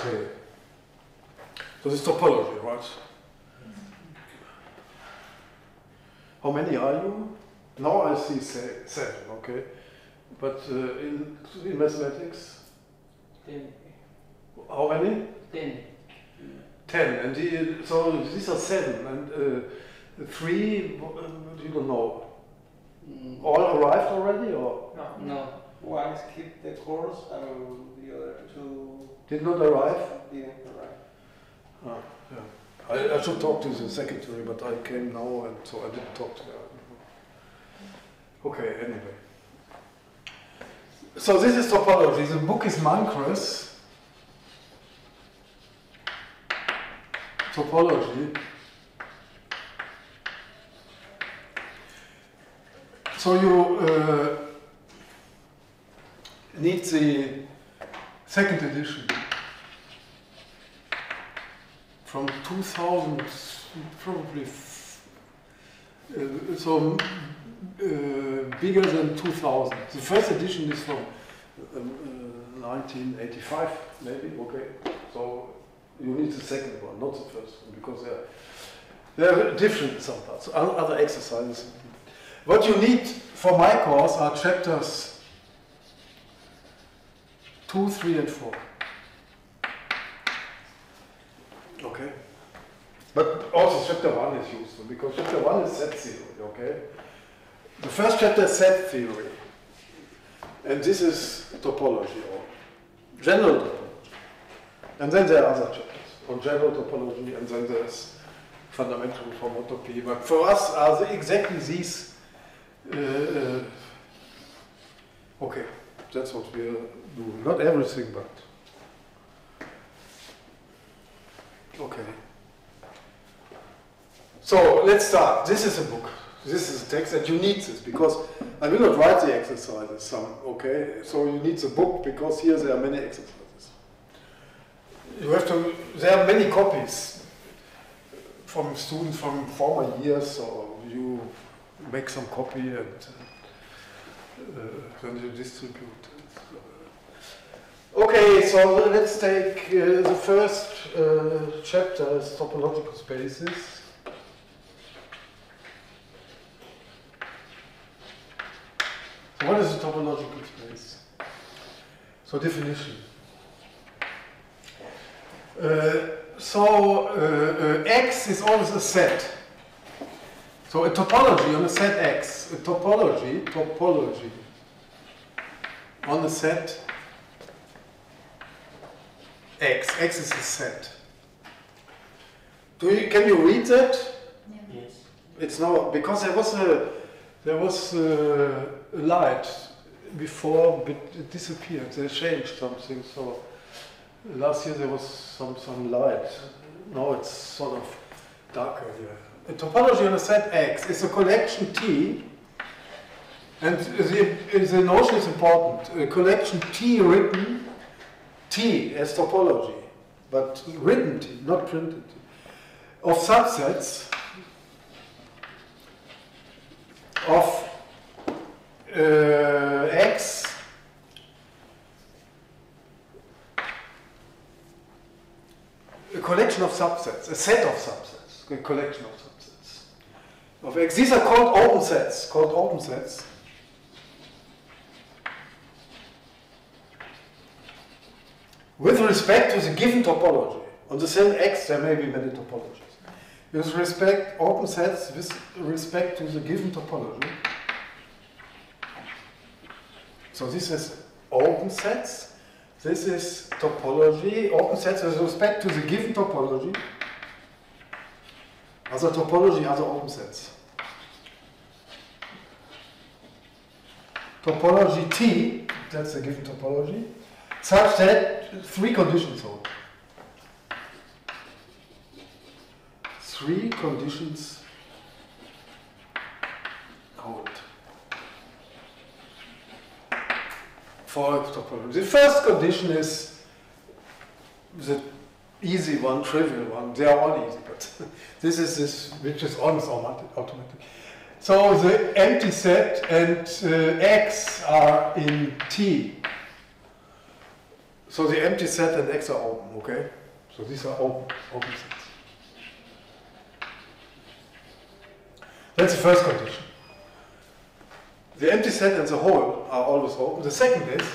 Okay. So this is topology, right? How many are you? Now I see 7, okay. But in mathematics? 10. How many? 10. 10. And so these are 7. And 3, you don't know. All arrived already, or? No. One skipped the course and the other 2 Did not arrive? didn't arrive. Ah, yeah. I should talk to the secretary, but I came now, and so I didn't talk to her. Okay, anyway. So this is topology. The book is Mancres. Topology. So you need the second edition from 2000, probably bigger than 2000. The first edition is from 1985, maybe. Okay, so you need the second one, not the first one, because they're different some parts, other exercises. What you need for my course are chapters 2, 3, and 4. Okay? But also chapter 1 is useful, because chapter 1 is set theory, okay? The first chapter is set theory. And this is topology, or general topology. And then there are other chapters on general topology, and then there's fundamental homotopy. But for us are exactly these. Okay, that's what we are doing. Not everything, but okay. So let's start. This is a book. This is a text, and you need this because I will not write the exercises. Okay, so you need the book because here there are many exercises. You have to. There are many copies from students from former years, so you make some copy and then you distribute. Okay, so let's take the first chapter is topological spaces. So what is a topological space? So definition. X is always a set. So a topology on a set X, a topology on a set X is a set. Can you read that? Yeah. Yes. It's now because there was a light before, but it disappeared. They changed something. So last year there was some light. Now it's sort of darker here. A topology on a set X is a collection T, and the notion is important. A collection T written, T as topology, but written T, not printed T, of subsets of X a collection of subsets, a set of subsets, a collection of subsets of X. These are called open sets, with respect to the given topology. On the same X there may be many topologies. With respect, open sets with respect to the given topology. So this is open sets. This is topology, open sets with respect to the given topology. Other topology, other open sets. Topology T, that's the given topology, such that 3 conditions hold. 3 conditions hold for topology. The first condition is the easy one, trivial one. They are all easy, but this is this which is almost automatic. So the empty set and X are in T. So the empty set and X are open, okay? So these are open sets. That's the first condition. The empty set and the whole are always open. The second is,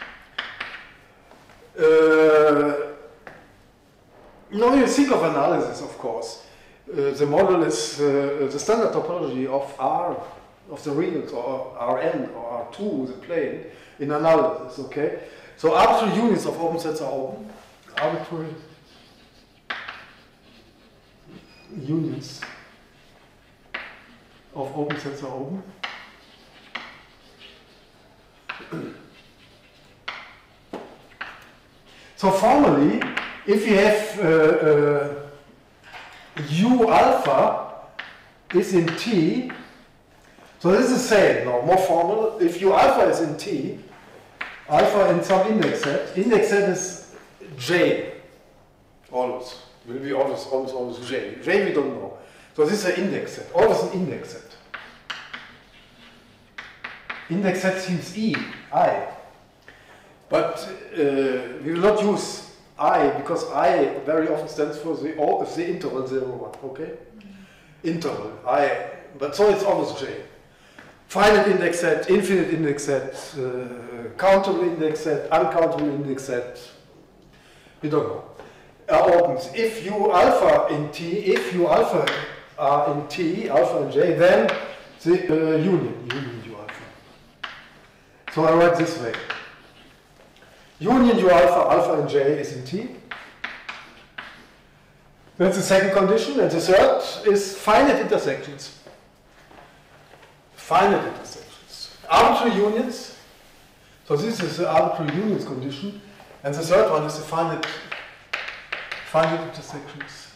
now you think of analysis, of course. The model is the standard topology of R, of the reals, or Rn, or R2, the plane, in analysis, okay? So arbitrary unions of open sets are open. Arbitrary unions of open sets are open. So formally, if you have U alpha is in T, so this is the same, no, more formal. If U alpha is in T, alpha in some index set is J, always, will be always J. J we don't know. So this is an index set, always an index set. Index set seems E, I. But we will not use I because I very often stands for the interval 0, 1, okay? Interval, I, but so it's always J. Finite index set, infinite index set, countable index set, uncountable index set, we don't know. Opens. If U alpha in T, if U alpha are in T, alpha and J, then the union U alpha. So I write this way. Union U alpha, alpha and J is in T. That's the second condition. And the third is finite intersections. Finite intersections. Arbitrary unions. So this is the arbitrary unions condition. And the third one is the finite intersections.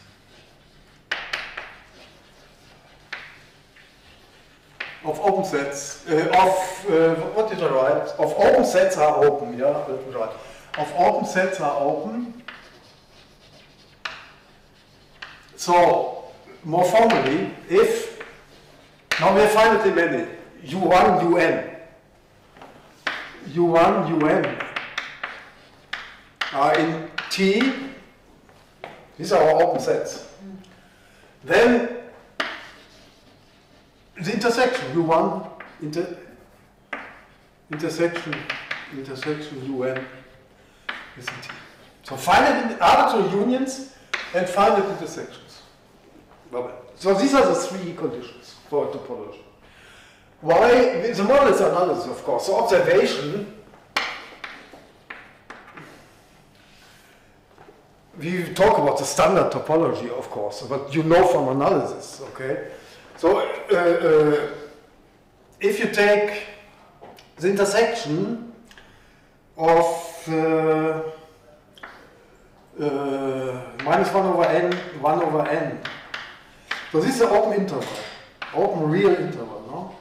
Of open sets, what did I write? Of open sets are open, yeah, let me write. Of open sets are open. So, more formally, if, now we have finitely many, U1, UN. U1, UN are in T, these are our open sets. Then, the intersection U1 intersection UN is in T. So finite arbitrary unions and finite intersections. So these are the three conditions for topology. Why? The model is analysis, of course. So observation, we talk about the standard topology, of course, but you know from analysis, okay? So, if you take the intersection of minus 1 over n, 1 over n, so this is an open interval, open real interval, no?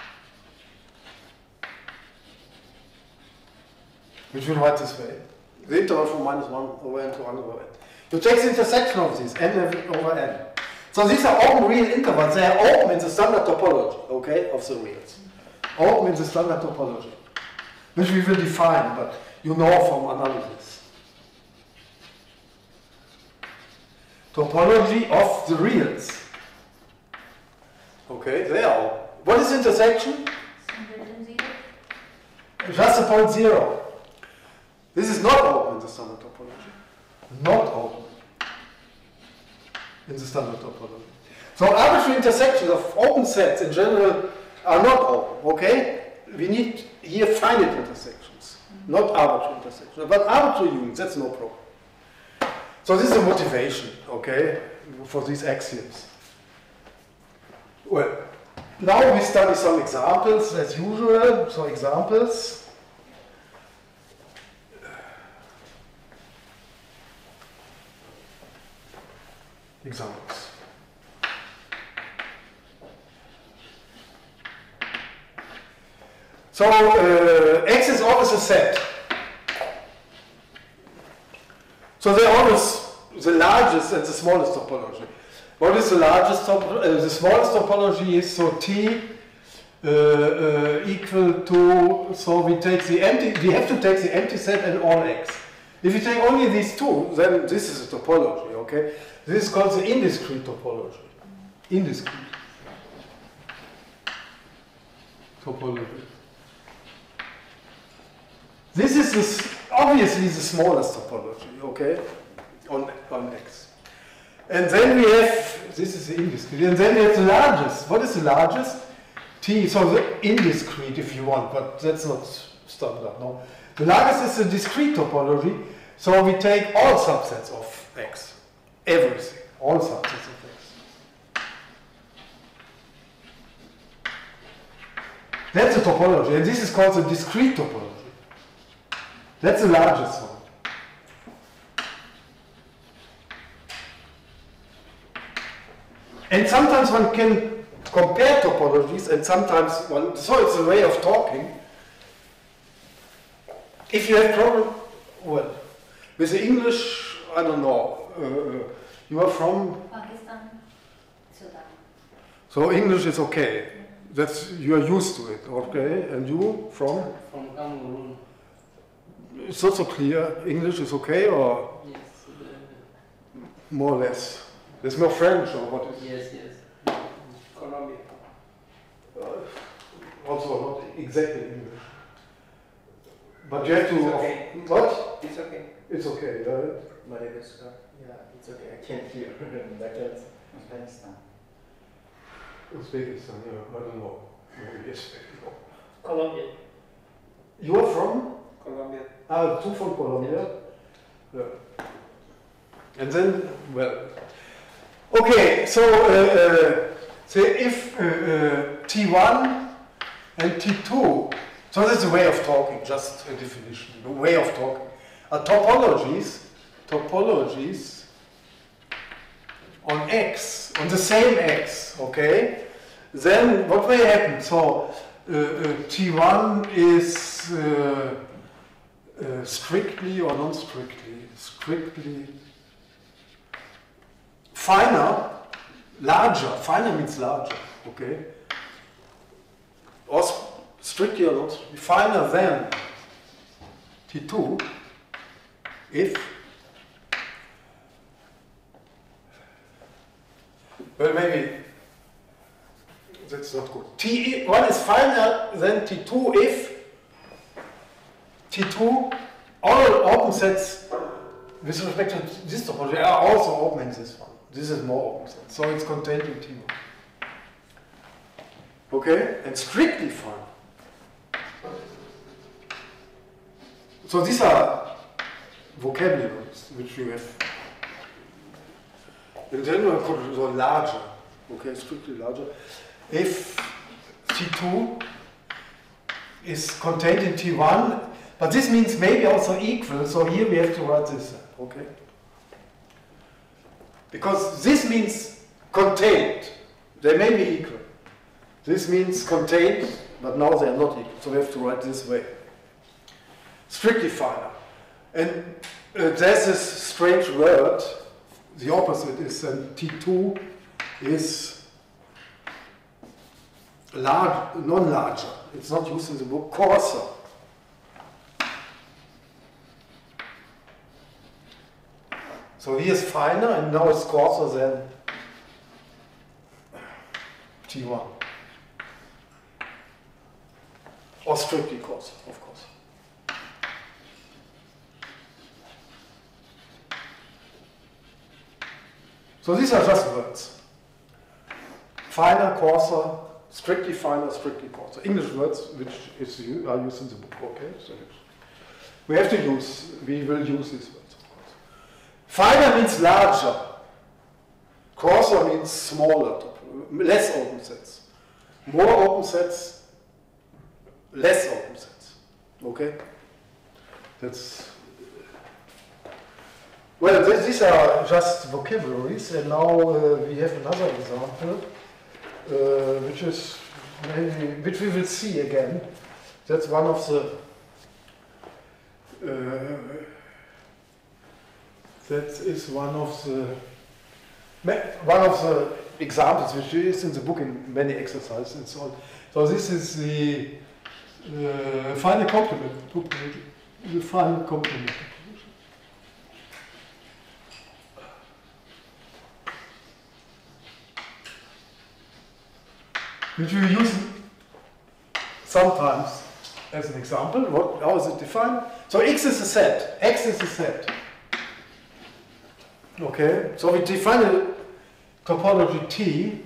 Which we'll write this way. The interval from minus 1 over n to 1 over n. You take the intersection of these, n over n. So these are open real intervals. They are open in the standard topology, okay, of the reals. Open in the standard topology, which we will define, but you know from analysis. Topology of the reals. Okay, they are open. What is intersection? Just a point 0. This is not open in the standard topology. Not open in the standard topology. So arbitrary intersections of open sets in general are not open, okay? We need here finite intersections, not arbitrary intersections. But arbitrary unions, that's no problem. So this is the motivation, okay, for these axioms. Well, now we study some examples as usual. So examples. Examples. So X is always a set. So they're always the largest and the smallest topology. What is the largest topology? The smallest topology is so T equal to, so we take the empty, we have to take the empty set and all X. If you take only these two, then this is a topology, okay? This is called the indiscrete topology. Indiscrete topology. This is obviously the smallest topology, okay, on X. And then we have, this is the indiscrete, and then we have the largest. What is the largest? T, so the indiscrete if you want, but that's not standard, no. The largest is the discrete topology, so we take all subsets of X, everything, all subsets of X. That's the topology, and this is called the discrete topology. That's the largest one. And sometimes one can compare topologies, and sometimes one, so it's a way of talking. If you have problem, well, with the English, I don't know, you are from? Pakistan, Sudan. So English is okay. That's, you are used to it, okay? And you from? From Cameroon. It's not so clear. English is okay, or Yes. more or less? There's no French, or what is? Yes. Colombia. Also not exactly English. But you have to. It's okay. What? It's okay. It's okay, right? Madagascar. Yeah, it's okay. I can't hear. That Uzbekistan. Uzbekistan, yeah, I don't know. Maybe yes, no. Colombia. You are from? Colombia. Two from Colombia. Yeah. And then, well, okay. So, if T1 and T2, so that's a way of talking, just a definition, a way of talking. Topologies on X, on the same X, okay? Then what will happen? So T1 is strictly or non-strictly, strictly finer, larger. Finer means larger, okay? Or strictly or not, finer than T2 if, well, maybe that's not good. T1 is finer than T2 if T2, all open sets with respect to this topology are also open in this one. This is more open set, so it's contained in T1. Okay, and strictly fine. So these are vocabularies which you have. In general, so larger. Okay, strictly larger. If T2 is contained in T1, but this means maybe also equal, so here we have to write this, okay? Because this means contained. They may be equal. This means contained, but now they are not equal, so we have to write this way. Strictly finer. And there's this strange word, the opposite is T2 is large, non-larger. It's not used in the book, coarser. So here's finer and now it's coarser than T1. Or strictly coarser, of course. So these are just words. Finer, coarser, strictly finer, strictly coarser. English words which are used in the book, okay? So we have to use, we will use these words, of course. Finer means larger. Coarser means smaller, less open sets. More open sets, less open sets. Okay? That's. Well, these are just vocabularies, and now we have another example, which is maybe, which we will see again. That's one of the. That is one of the examples which is in the book in many exercises and so on. So this is the final complement topology. The final complement topology. which we use sometimes as an example. How is it defined? So X is a set. X is a set. Okay, so we define a topology T.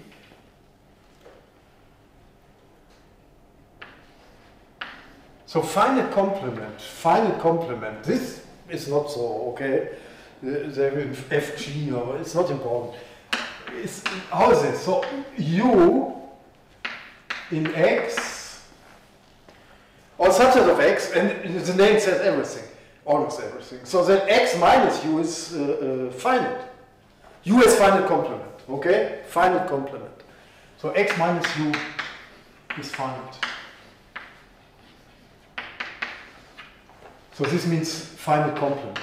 So finite complement, this is not so, okay? They will FG, or it's not important. How is it? So U in X, or subset of X, and the name says everything, almost everything. So then X minus U is finite. U is finite complement, okay? Finite complement. So X minus U is finite. So this means finite complement.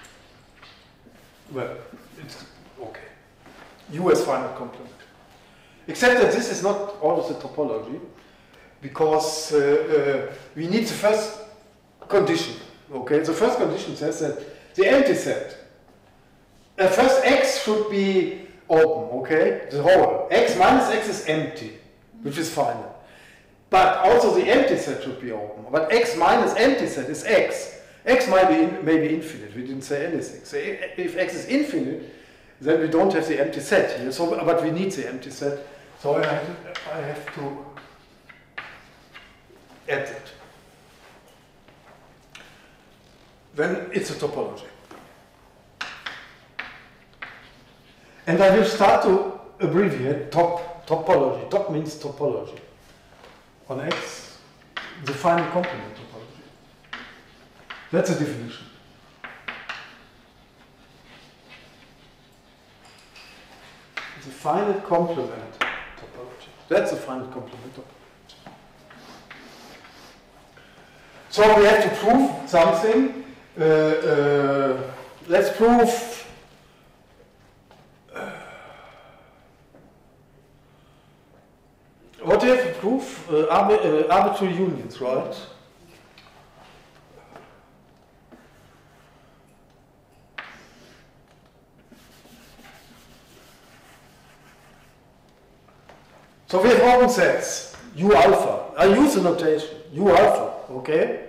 Well, it's okay. U is finite complement. Except that this is not always a topology, because we need the first condition. Okay, the first condition says that the empty set, first X should be open. Okay, the whole X minus X is empty, which is finite. But also the empty set should be open. But X minus empty set is X. X might be infinite. We didn't say anything. So if X is infinite, then we don't have the empty set here. So, but we need the empty set. So I have to add it. Then it's a topology. And I will start to abbreviate topology. Top means topology. On X, the finite complement topology. That's a definition. The finite complement topology. That's a finite complement topology. So we have to prove something. Let's prove what do you have to prove? Arbitrary unions, right? So we have open sets, U alpha. I use the notation, U alpha, okay?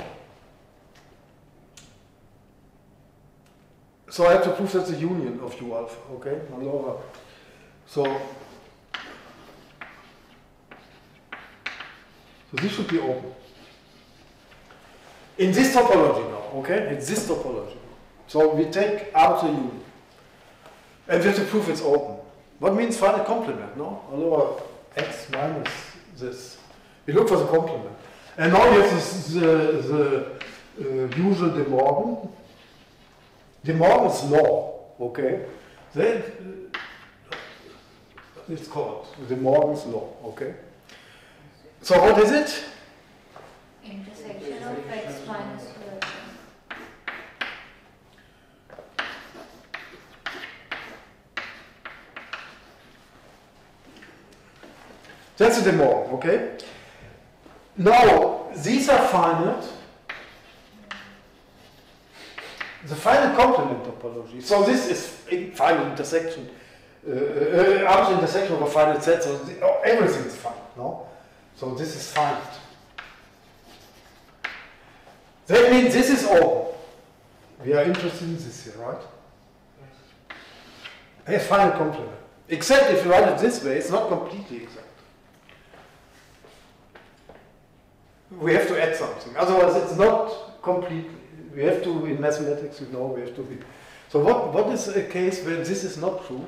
So I have to prove that's a union of U alpha, okay? So this should be open. In this topology now, okay? It's this topology. So we take arbitrary union. And we have to prove it's open. What means finite complement, no? Although X minus this. We look for the complement. And now you have the usual De Morgan's law, okay? Then it's called De Morgan's law, okay? So what is it? Intersection of X minus U. That's a De Morgan, okay? Now, these are finite. The finite complement topology. So this is finite intersection, arbitrary intersection of a finite set. So everything is finite, no? So this is finite. That means this is open. We are interested in this here, right? A finite complement. Except if you write it this way, it's not completely exact. We have to add something. Otherwise, it's not complete. We have to, in mathematics, you know, we have to be. So what is a case where this is not true?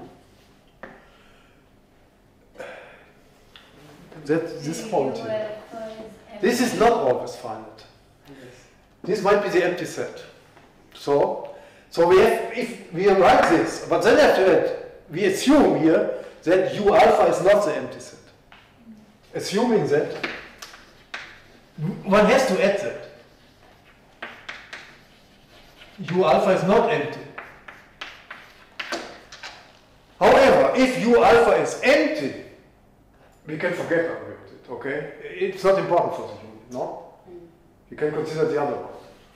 That this point here. This is not always finite. This might be the empty set. So we have, if we write this, but then after that, we assume here that U alpha is not the empty set. Assuming that, one has to add that. U alpha is not empty. However, if U alpha is empty, we can forget about it, okay? It's not important for the union, no? You can consider the other one.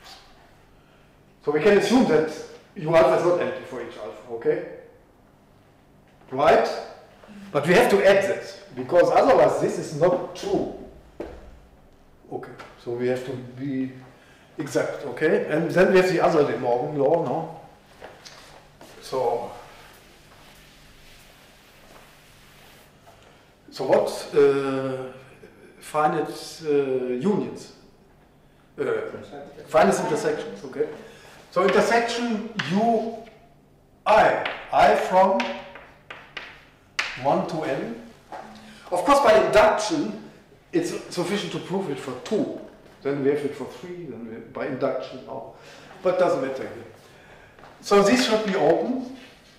So we can assume that U alpha is not empty for each alpha, okay? Right? But we have to add this, because otherwise this is not true. Okay, so we have to be exact, okay? And then we have the other De Morgan law, no? So what finite unions? Finite intersections, okay? So intersection I from 1 to n. Of course, by induction, it's sufficient to prove it for 2. Then we have it for 3, then by induction now. But doesn't matter here. So this should be open.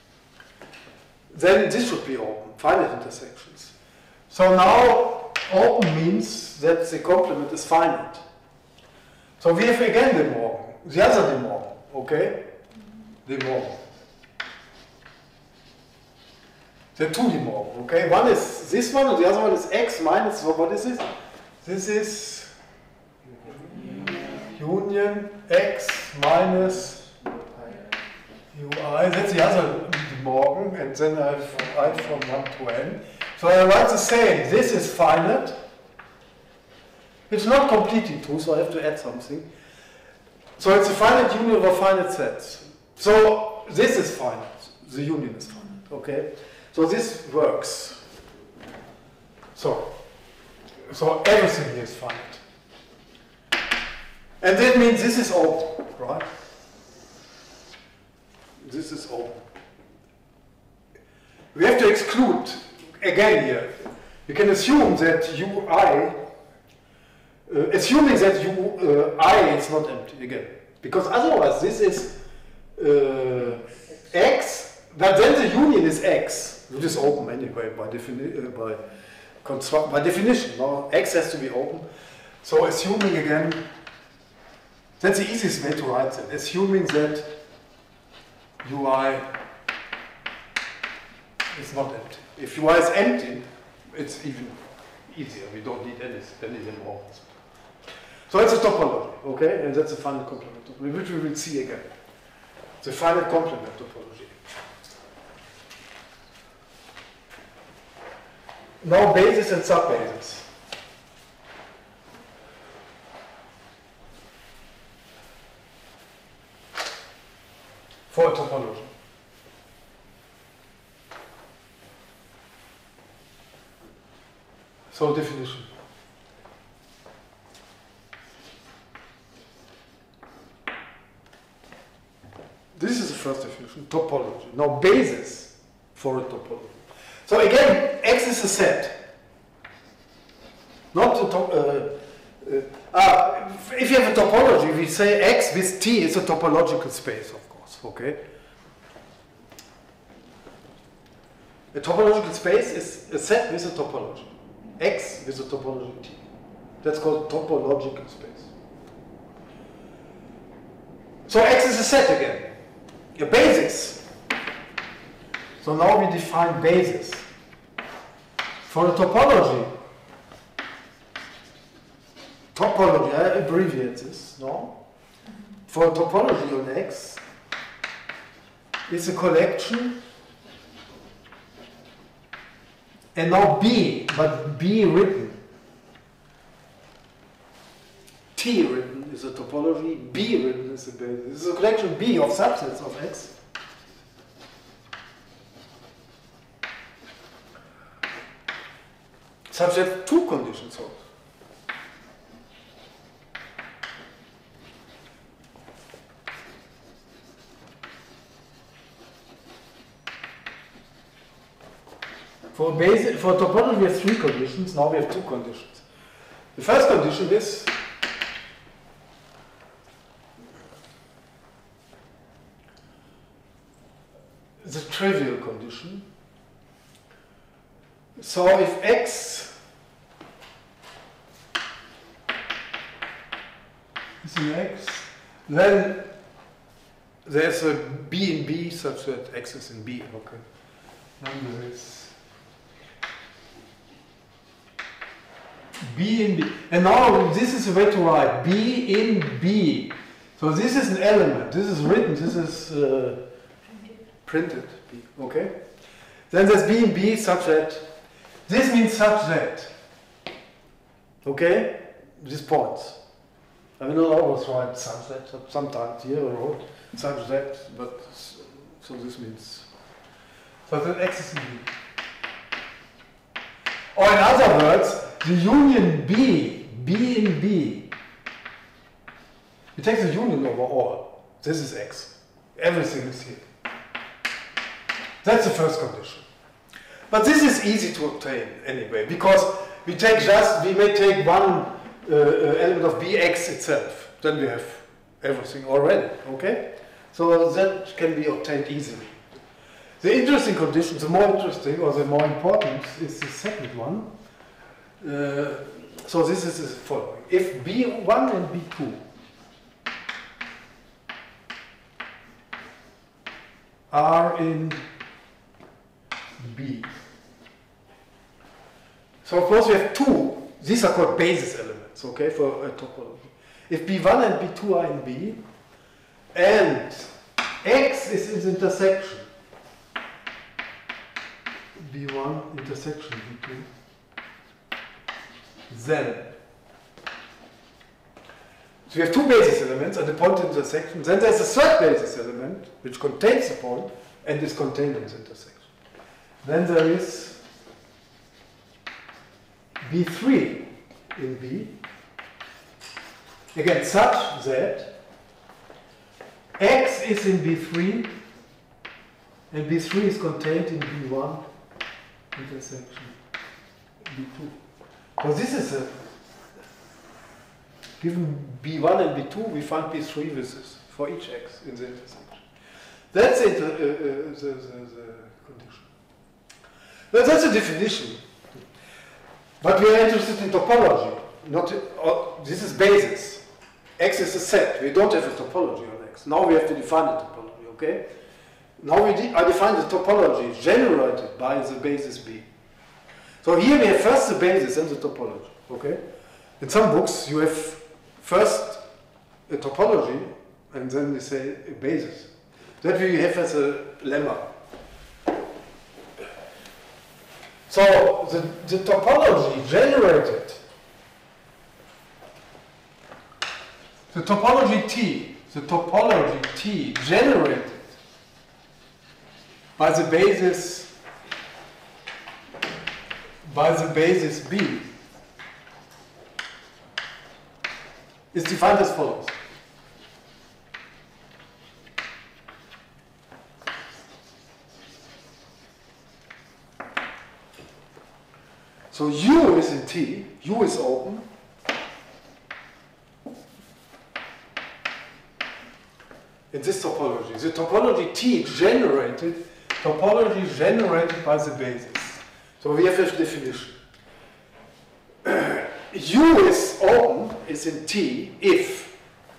Then this should be open, finite intersections. So now open means that the complement is finite. So we have again De Morgan, the other De Morgan, okay? De Morgan. There are two De Morgan, okay? One is this one, and the other one is x minus, what is this? This is union x minus ui. That's the other De Morgan, and then I have I from 1 to n. So I write the same. This is finite. It's not completely true, so I have to add something. So it's a finite union of finite sets. So this is finite. The union is finite, okay? So this works. So everything here is finite. And that means this is open, right? This is open. We have to exclude, again here, you can assume that ui, assuming that I is not empty, again. Because otherwise this is x, but then the union is x, which is open anyway by definition. No? X has to be open. So assuming again, that's the easiest way to write that. Assuming that ui is not empty. If ui is empty, it's even easier. We don't need any more. So it's a topology, okay? And that's a finite complement topology, which we will see again. The finite complement topology. Now basis and subbasis. For a topology. So definition. This is the first definition, topology. Now basis for a topology. So again, X is a set. Not the if you have a topology, we say X with T is a topological space, of course, okay? A topological space is a set with a topology. X with a topology T. That's called topological space. So X is a set again. A basis. So now we define basis. For a topology, I abbreviate this, no? For a topology on X, it's a collection, and now B, but B written. T written is a topology, B written is a basis. This is a collection B of subsets of X. Such that two conditions hold. For topology we have three conditions, now we have two conditions. The first condition is the trivial condition. So if X is an X, then there's a B in B such that X is in B, okay. Then there is B in B. And now this is a way to write B in B. So this is an element, this is written, this is printed B, okay? Then there's B in B such that, this means such that, okay, these points. I will not always write such that, sometimes here I wrote such that, but so this means, so that X is in B. Or in other words, the union B in B, it takes the union over all. This is X. Everything is here. That's the first condition. But this is easy to obtain anyway, because we may take one element of Bx itself. Then we have everything already, okay? So that can be obtained easily. The interesting condition, the more interesting or the more important is the second one. So this is the following. If B1 and B2 are in B. So of course we have two, these are called basis elements, okay, for a topology. If B1 and B2 are in B, and X is in the intersection, B1 intersection B2, then, so we have two basis elements at the point intersection, then there's a third basis element which contains the point and is contained in the intersection. Then there is B3 in B, again such that X is in B3 and B3 is contained in B1 intersection B2. So this is a, given B1 and B2, we find B3 with this for each X in the intersection. That's it, the condition. Now that's a definition. But we are interested in topology. Not, this is basis. X is a set. We don't have a topology on X. Now we have to define the topology, okay? Now I define the topology generated by the basis B. So here we have first the basis and the topology, okay? In some books you have first a topology and then they say a basis. That we have as a lemma. So the topology generated, the topology T generated by the basis B is defined as follows. So U is in T, U is open. In this topology, the topology T generated by the basis. So we have a definition. U is open, is in T, if.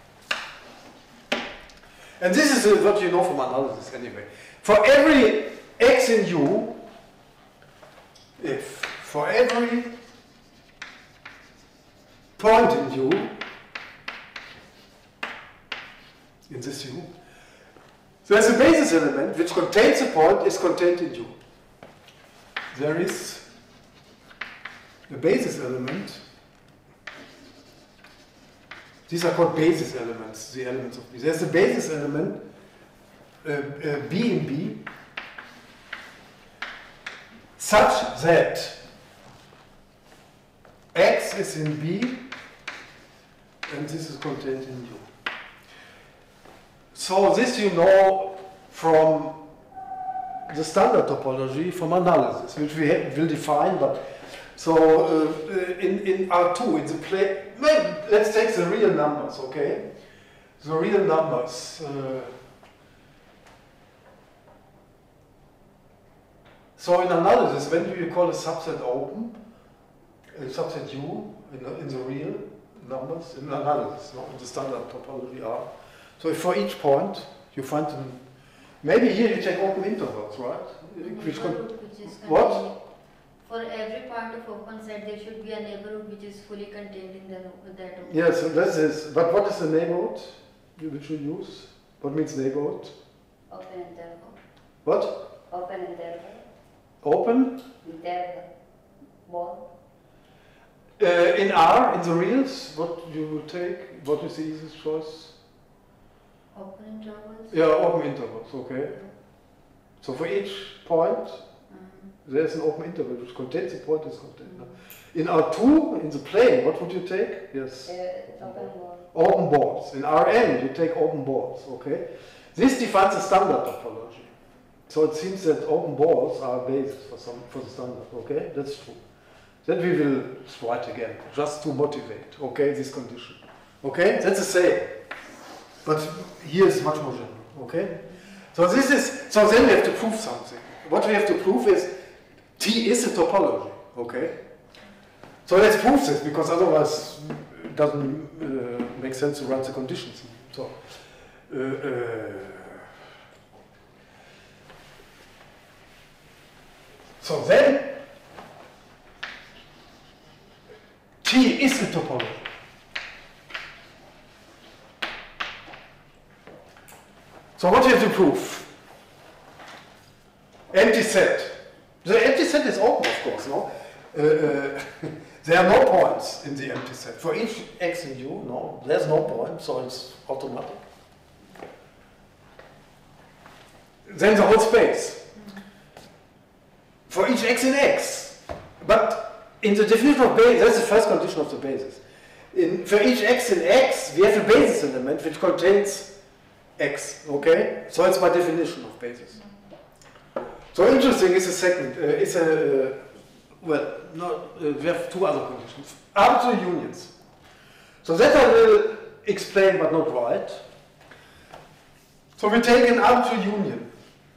And this is what you know from analysis anyway. For every X in U, if. For every point in U, in this U, there's a basis element which contains a point is contained in U. There is a basis element. These are called basis elements, the elements of B. There's a basis element, B in B, such that X is in B and this is contained in U. So this you know from the standard topology from analysis, which we will define, but so in R2, in the play, let's take the real numbers, okay? The real numbers. So in analysis, when do you call a subset open? A subset U in the real numbers, in analysis, not in the standard topology R. So for each point, you find them, maybe here you take open intervals, right? What? For every point of open set, there should be a neighborhood which is fully contained in that open. Yes, so this is, but what is the neighborhood which you use? What means neighborhood? Open interval. What? Open interval. Open. With their ball. In R, in the reals, what you will take? What is the easiest choice? Open intervals. Yeah, open intervals, okay. So for each point, there's an open interval which contains the point is contained. In R2, in the plane, what would you take? Yes. Open ball. Open balls. In Rn, you take open balls, okay? This defines the standard topology. So it seems that open balls are a basis for the standard, okay? That's true. Then we will write again, just to motivate, okay, this condition. Okay, that's the same. But here is much more general, okay? So then we have to prove something. What we have to prove is T is a topology, okay? So let's prove this, because otherwise it doesn't make sense to write the conditions. So then T is a topology. So what do you have to prove? Empty set. The empty set is open, of course, no? There are no points in the empty set. For each x in U, no, there's no point, so it's automatic. Then the whole space. For each x in X. But in the definition of basis, that's the first condition of the basis. For each x in X, we have a basis element which contains X, okay? So it's by definition of basis. So interesting is a second, we have two other conditions. Arbitrary unions. So that I will explain but not write. So we take an arbitrary union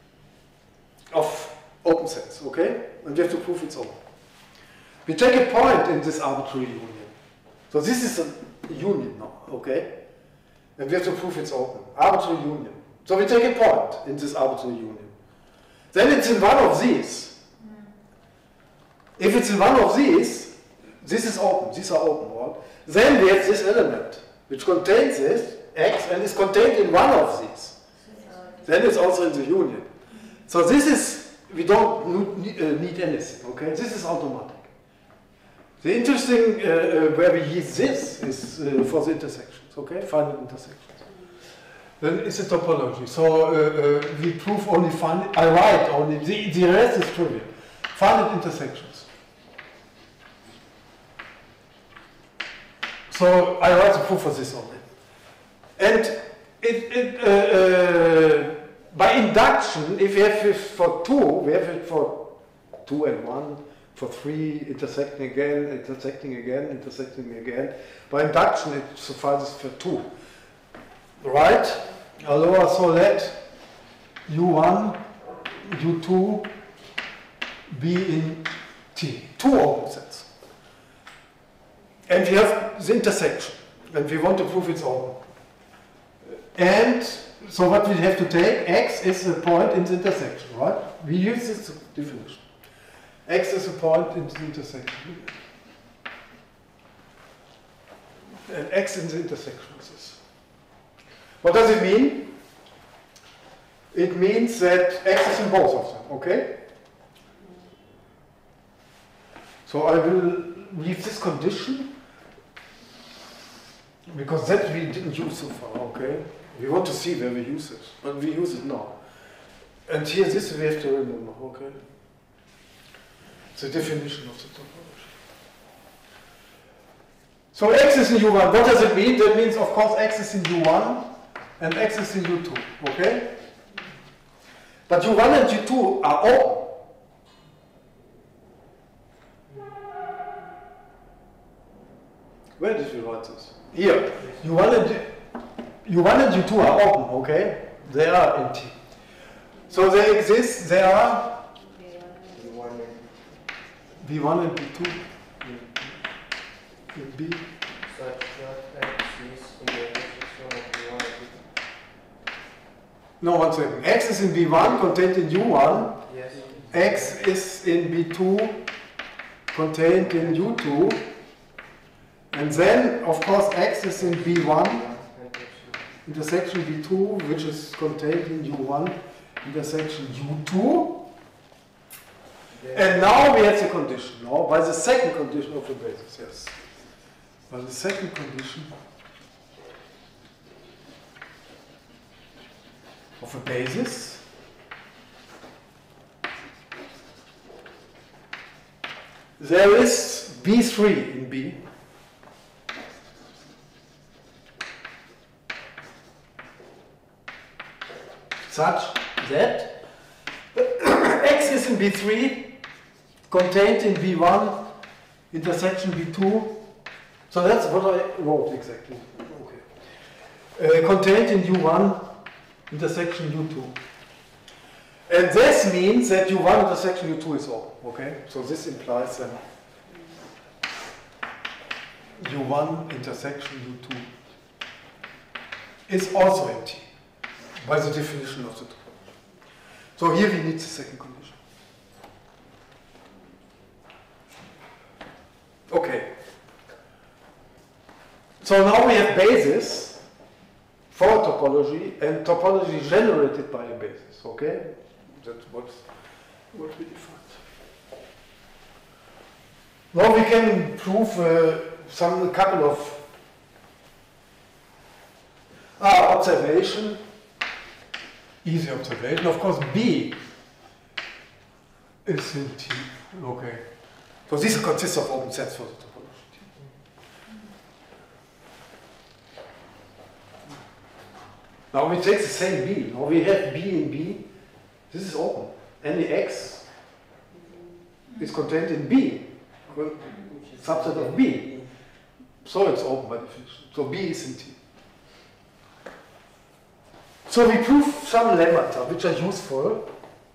of open sets, okay? And we have to prove it's open. We take a point in this arbitrary union. So this is a union now, okay? And we have to prove it's open. Arbitrary union. So we take a point in this arbitrary union. Then it's in one of these. If it's in one of these, this is open. These are open, right? Then we have this element, which contains this, X, and is contained in one of these. Then it's also in the union. So this is, we don't need anything, okay? This is automatic. The interesting, where we use this is for the intersections, okay? Finite intersections. Then it's a topology. So we prove only finite, I write only, the rest is trivial. Finite intersections. So I write the proof for this only. And by induction, if we have it for 2, we have it for 2 and 1, for 3, intersecting again, intersecting again, intersecting again. By induction, it suffices for 2. Right? Alors, so let U1, U2 be in T. 2 open sets. And we have the intersection. And we want to prove it's open. And so what we have to take, X is a point in the intersection, right? We use this definition. X is a point in the intersection. And X in the intersection is this. What does it mean? It means that X is in both of them, okay? So I will leave this condition, because that we didn't use so far, okay? We want to see where we use it, but we use it now. And here this we have to remember, okay? The definition of the topology. So X is in U1, what does it mean? That means, of course, X is in U1 and X is in U2, okay? But U1 and U2 are open. Where did we write this? Here. U1 and U2 are open, okay? They are in T. So they exist, they are V1 and V2 in B. Such that X is in the intersection of V1 and V2. No, one second. X is in V1 contained in U1. Yes. X is in V2 contained in U2. And then, of course, X is in V1 intersection V2, which is contained in U1 intersection U2. And now we have the condition. Now, by the second condition of the basis, yes. By the second condition of a basis, there is B3 in B. Such that X is in B3, contained in B1, intersection B2. So that's what I wrote exactly. Okay. Contained in U1, intersection U2. And this means that U1 intersection U2 is open. Okay? So this implies then U1 intersection U2 is also empty by the definition of the topology. So here we need the second condition. Okay. So now we have basis for topology and topology generated by a basis. Okay? That's what we defined. Now we can prove a couple of observation. Easy observation. Of course, B is in T. Okay. So this consists of open sets for the topology T. Now we take the same B. Now we have B in B. This is open. Any X is contained in B, subset of B. So it's open by definition. So B is in T. So we prove some lemmata which are useful.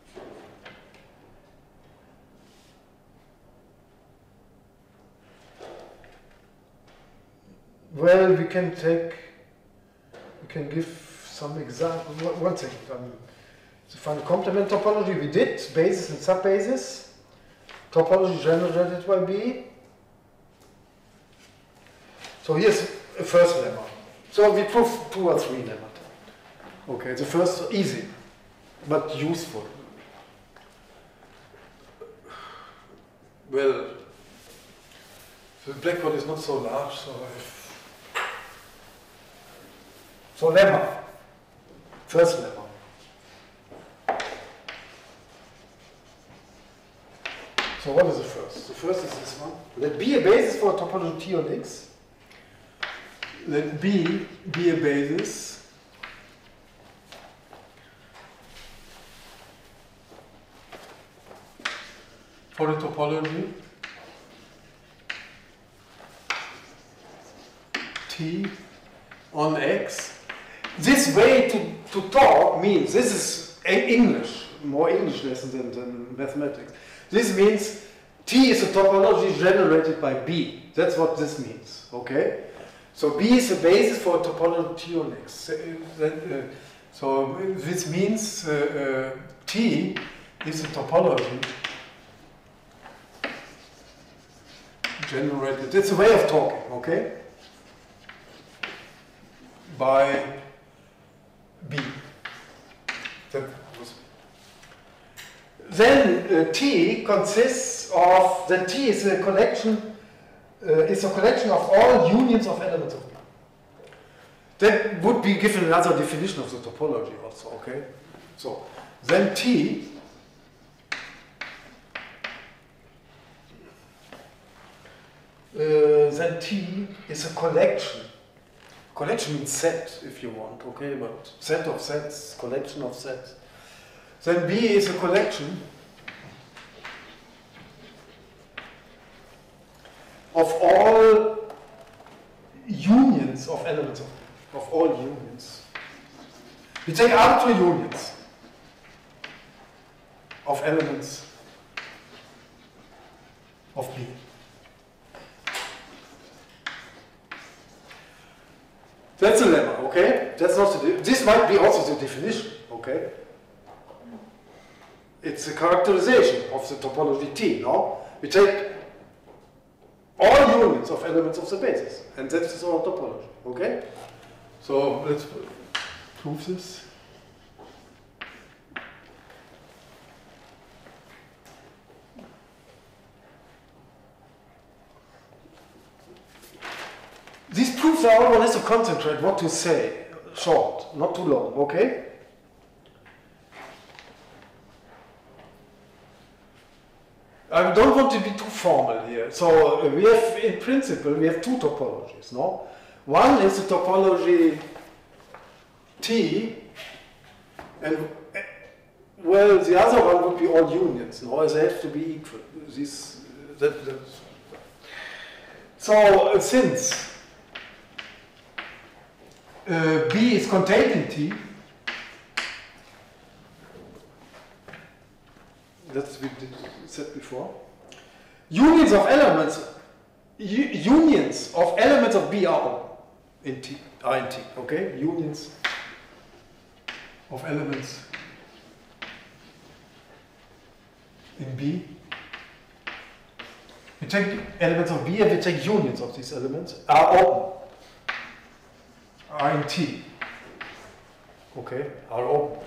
Well, we can give some example. One second. To find complement topology, we did basis and subbasis. Topology generated by B. So here's a first lemma. So we prove 2 or 3 lemmata. Okay, the first easy, but useful. Well, the blackboard is not so large, so lemma. First lemma. So what is the first? The first is this one. Let B a basis for a topology T on X. Let B be a basis for the topology T on X. This way to talk means, this is English, more English lesson than mathematics. This means T is a topology generated by B. That's what this means, okay? So B is a basis for a topology T on X. So this means T is a topology generated, it's a way of talking, okay? By B. Then T consists of, then T is a collection of all unions of elements of B. That would be given another definition of the topology also, okay? So then T is a collection. Collection means set, if you want, okay? But set of sets, collection of sets. Then B is a collection of all unions of elements of all unions. We take arbitrary unions of elements of B. That's a lemma, okay? That's not this might be also the definition, okay? It's a characterization of the topology T, no? We take all unions of elements of the basis, and that is our topology, okay? So let's prove this. out one has to concentrate what to say. Short, not too long, okay? I don't want to be too formal here. So we have, in principle, we have two topologies, no? One is the topology T, and well, the other one would be all unions, no? They have to be equal. So since B is contained in T, that's what we said before. Unions of elements of B are in T, okay? Unions of elements in B. We take elements of B and we take unions of these elements are open. Are in T. Okay, are open.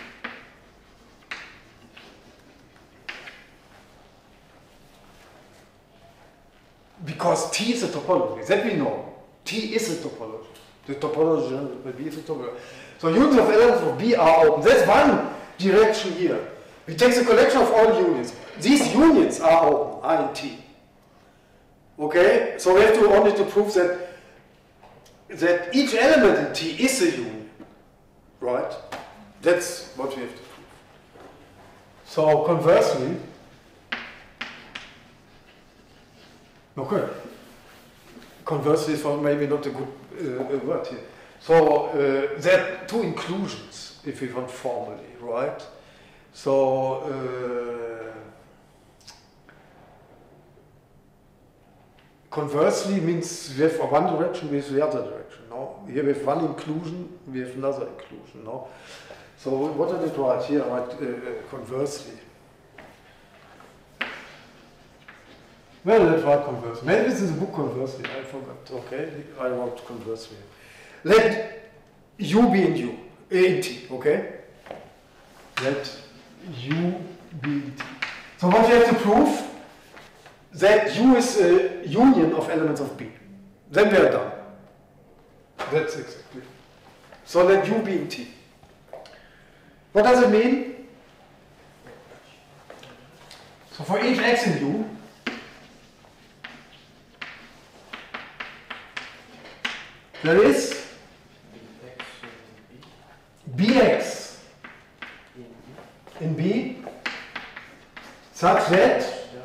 Because T is a topology, that we know. T is a topology. The topology of B is a topology. So unions of elements of B are open. That's one direction here. We take the collection of all unions. These unions are open, are in T. Okay, so we have to only to prove that each element in T is a union, right? That's what we have to prove. So conversely, okay, conversely is maybe not a good word here. So there are two inclusions, if we want formally, right? So conversely means we have one direction with the other direction. No, here we have one inclusion, we have another inclusion. No, so what I did right here, I write conversely. Well, let's write conversely. Maybe this is a book conversely. I forgot. Okay, I wrote conversely. Let U be in U, in T. Okay. Let U be in T. So what you have to prove? That U is a union of elements of B. Then we are done. That's exactly. So let U be in T. What does it mean? So for each x in U, there is Bx in B such that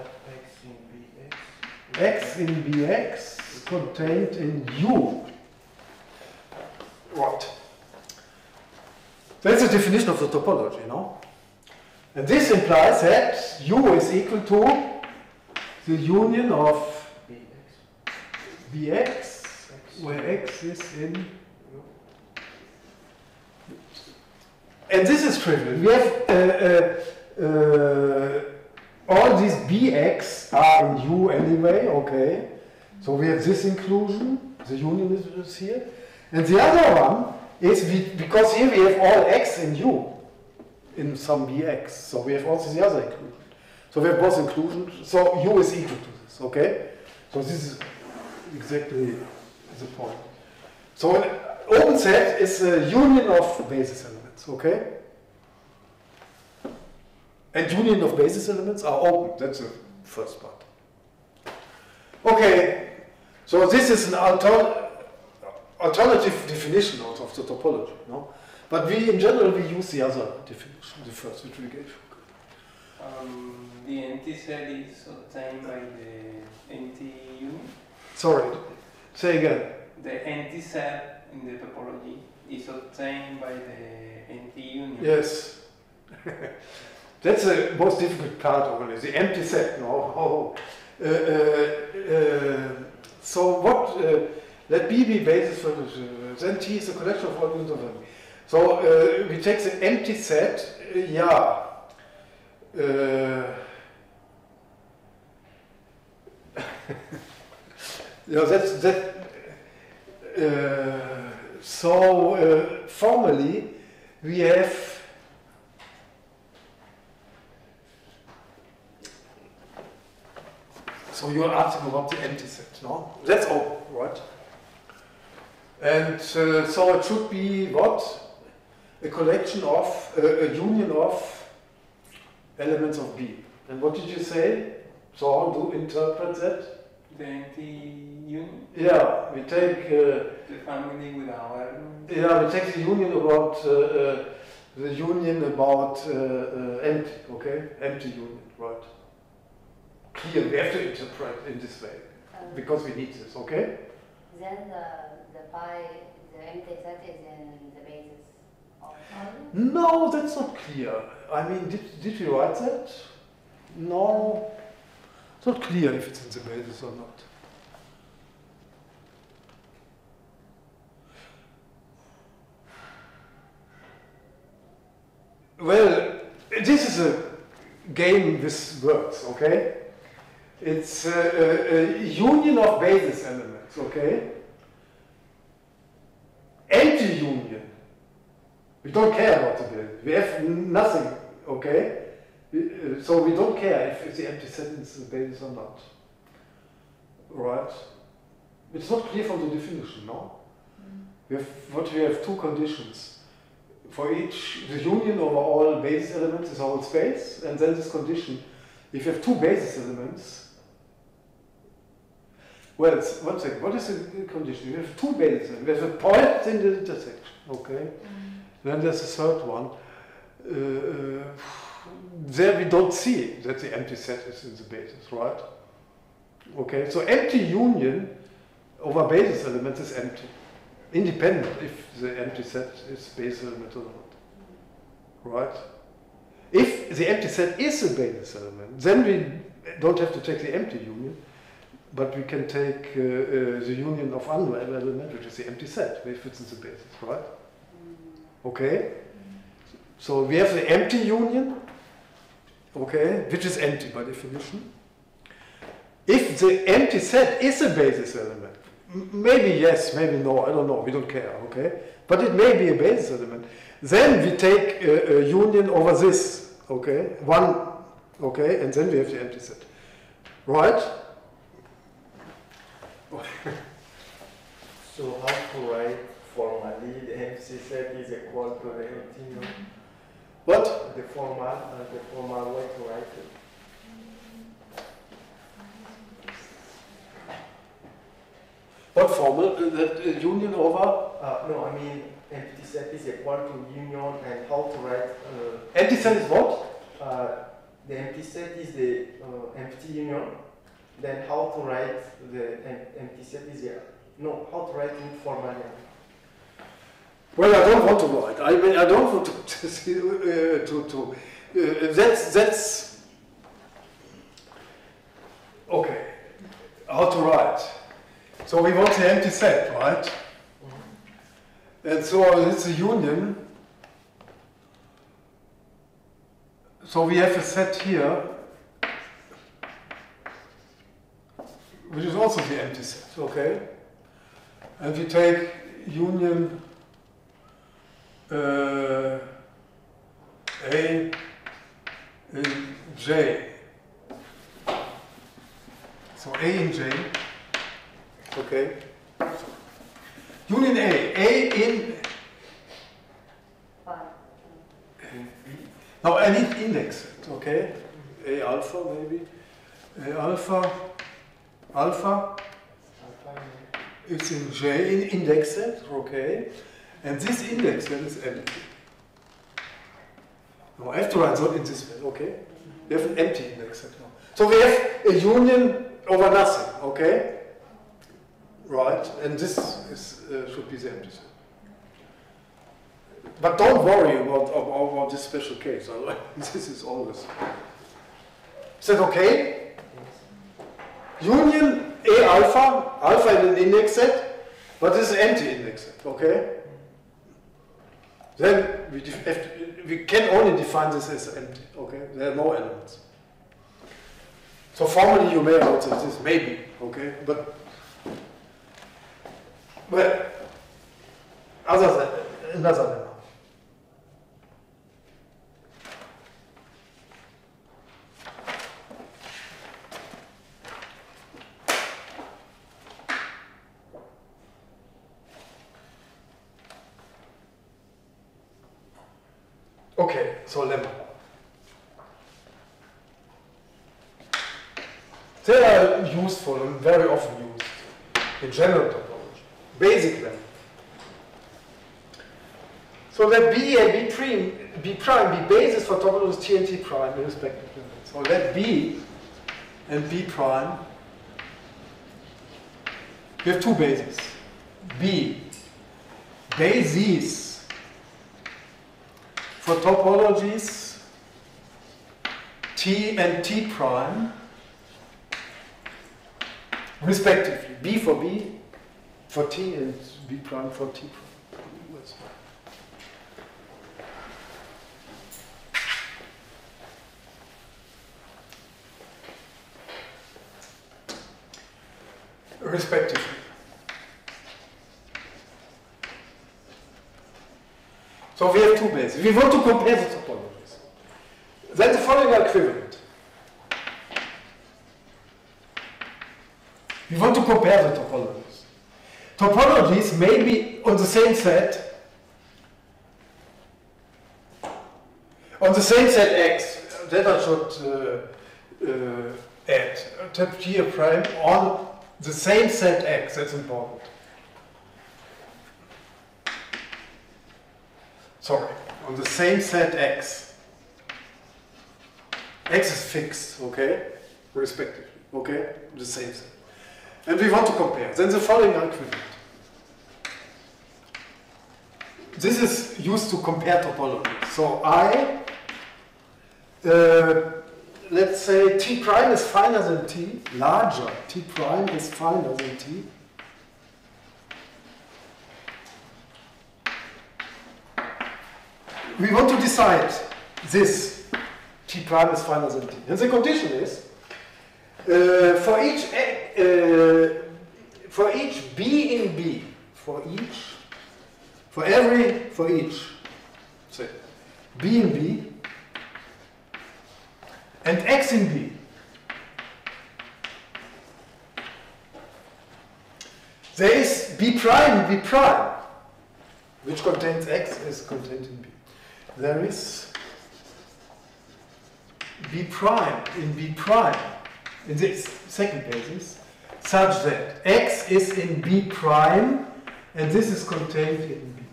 x in Bx contained in U. Right. That's the definition of the topology, no? And this implies that U is equal to the union of Bx, where x is in U. And this is trivial. We have all these Bx are in U anyway, okay? So we have this inclusion, the union is here. And the other one is because here we have all x in U in some Bx. So we have also the other inclusion. So we have both inclusions. So U is equal to this, okay? So this is exactly the point. So an open set is a union of basis elements, okay? And union of basis elements are open. That's the first part. Okay, so this is an alternative definition of the topology, no? But we, in general, we use the other definition, the first which we gave. The empty set is obtained by the empty union. Sorry, say again. The empty set in the topology is obtained by the empty union. Yes. That's the most difficult part only, the empty set. No. So what? Let B be basis for then T is a collection of all units of them. So we take the empty set. Yeah. Yeah, that's that. So formally, we have. So you're asking about the empty set, no? That's all, right? And so it should be what? A collection of, a union of elements of B. And what did you say? So how do you interpret that? The empty union, Yeah, we take the family without elements. we take the union about empty, okay? Empty union, right? Clear, we have to interpret in this way because we need this, okay? Then the empty set is in the basis of all. No, that's not clear. I mean, did we write that? No, it's not clear if it's in the basis or not. Well, this is a game with words, okay? It's a union of basis elements, okay? Empty union. We don't care about the basis. We have nothing, okay? So we don't care if the empty set is the basis or not. Right? It's not clear from the definition, no? We have two conditions. For each, the union over all basis elements is a whole space, and then this condition, if you have two basis elements, well, one second, what is the condition? You have two basis elements. We have a point in the intersection, okay? Then there's a third one. There we don't see that the empty set is in the basis, right? Okay, so empty union over basis elements is empty. Independent if the empty set is basis element or not. Right? If the empty set is a basis element, then we don't have to take the empty union, but we can take the union of unknown element, which is the empty set, if it's in the basis, right? Okay? So we have the empty union, okay, which is empty by definition. If the empty set is a basis element, maybe yes, maybe no, I don't know, we don't care, okay? But it may be a basis element. Then we take a union over this, okay? One, okay, and then we have the empty set. Right? So how to write formally the empty set is equal to the empty union? What? The formal way to write it. What formula? That union over? No, I mean empty set is equal to union, and how to write. Empty set is what? The empty set is the empty union. Then how to write the empty set is how to write it formally. Well, I don't want to write. I mean, I don't want that's okay. How to write? So we want the empty set, right? And so it's a union. So we have a set here, which is also the empty set, okay? And we take union A in J. So A in J. Okay. Union A in. Fine. Now I need index set, okay? A alpha maybe. A alpha. Alpha. It's in J in index set, okay? And this index set is empty. Now I have to write that in this way, okay? We have an empty index set now. So we have a union over nothing, okay? Right, and this is, should be the empty set. But don't worry about this special case, otherwise this is always. Is that okay? Union A alpha, alpha in an index set, but this is empty index set, okay? Then we can only define this as empty, okay? There are no elements. So formally you may also this maybe, okay? But well, another lemma. Okay, so lemma. They are useful and very often used in general topology. Basic lemma. So let B and B prime be basis for topologies T and T prime respectively. So let B and B prime, we have two bases. B, bases for topologies T and T prime respectively. B for B for T and B prime for T prime. Respectively. So we have two bases. We want to compare the topologies. Then the following are equivalent. We want to compare the topologies. Topologies may be on the same set, X. That I should add. Tap T prime on the same set X, that's important. Sorry, on the same set X. X is fixed, okay? Respectively, okay? The same set. And we want to compare. Then the following are equivalent. This is used to compare topologies. So let's say T prime is finer than T, larger. T prime is finer than T. We want to decide this. T prime is finer than T. And the condition is, for each B in B, for each, say, B in B, and X in B. There is B prime, which contains X is contained in B. There is B prime in this second basis, such that X is in B prime, and this is contained in B.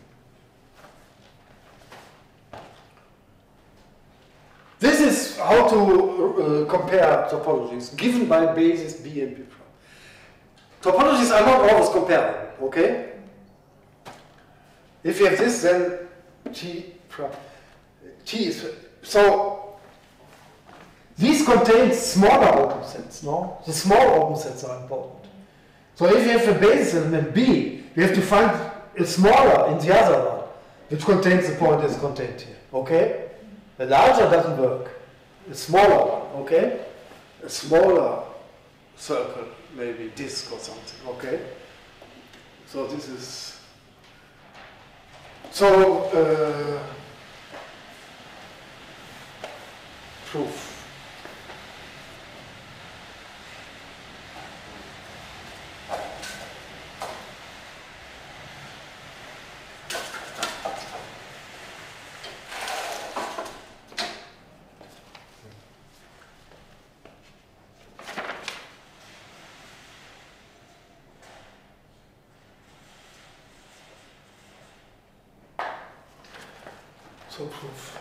This is how to compare topologies given by basis B and B prime. Topologies are not always comparable, okay? If you have this, then T prime. T is so these contain smaller open sets, no? The small open sets are important. So if you have a basis element B, we have to find a smaller in the other one, which contains the point that's contained here, okay? The larger doesn't work. A smaller one, okay? A smaller circle, maybe disk or something, okay? So this is... So, proof. So proof.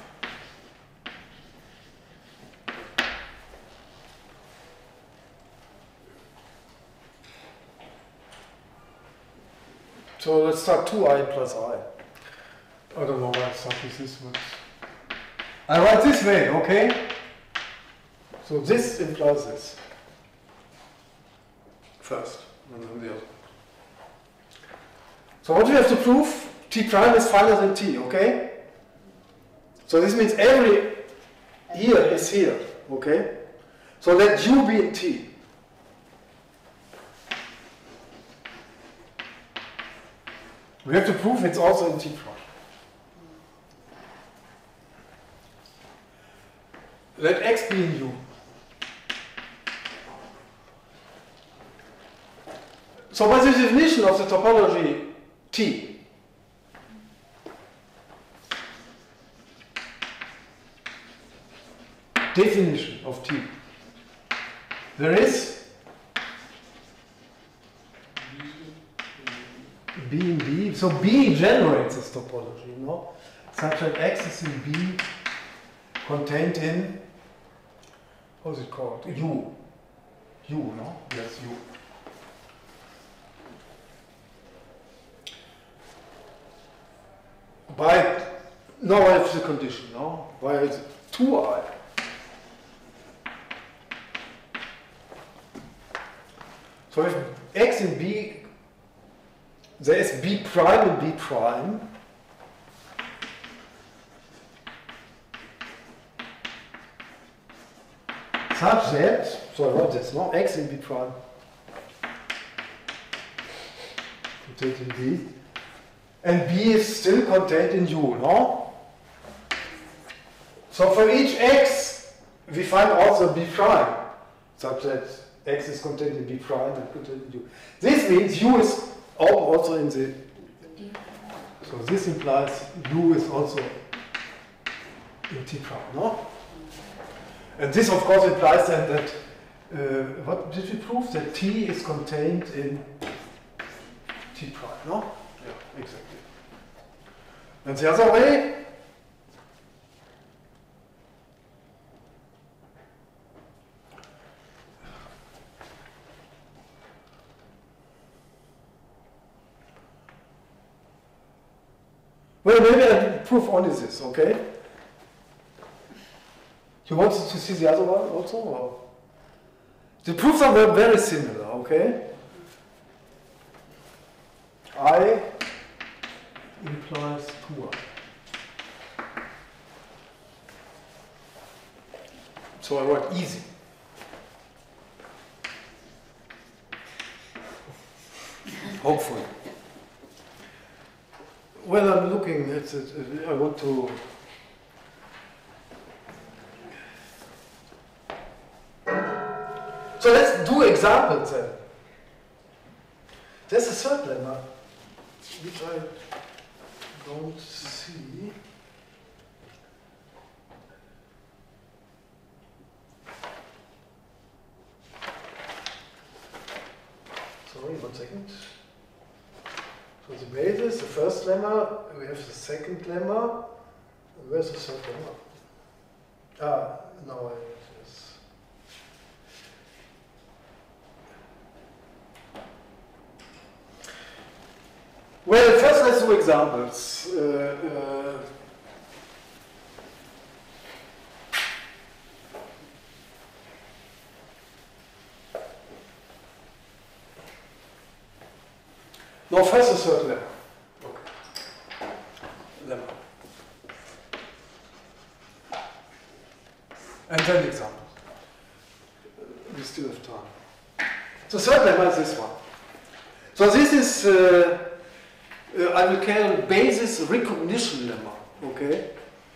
So let's start 2I plus I. I don't know why I start with this one. I write this way, okay? So this implies this. First, and then the other. So what do we have to prove? T prime is finer than T, okay? So this means every here is here, okay? So let U be in T. We have to prove it's also in T prime. Let X be in U. So by the definition of the topology T, definition of T. There is B in B, so B generates this topology, such that X is in B contained in, how is it called? U. U, no? Yes, U. By, now I have the condition, no? By 2I. So if X in B, there is B prime and B prime. Such that, so I wrote this, no? X in B prime. Contained in B. And B is still contained in U, no? So for each X, we find also B prime, such that X is contained in B prime and contained in U. This means U is also in the, so this implies U is also in T prime, no? And this of course implies then that, what did we prove? That T is contained in T prime, no? Yeah, exactly. And the other way, well, maybe I prove only this, okay? You want to see the other one also? Or? The proofs are very similar, okay? I implies 2I. So I write easy. Hopefully. Well, I'm looking at it. I want to. So let's do examples then. There's a third lemma, which I don't see. Sorry, 1 second. So the basis, the first lemma, we have the second lemma. Where's the third lemma? Ah, no, I have this. Well, first let's do examples. No, first a third lemma. Okay. Lemma. And then examples. We still have time. The third lemma is this one. So this is I will call basis recognition lemma, okay?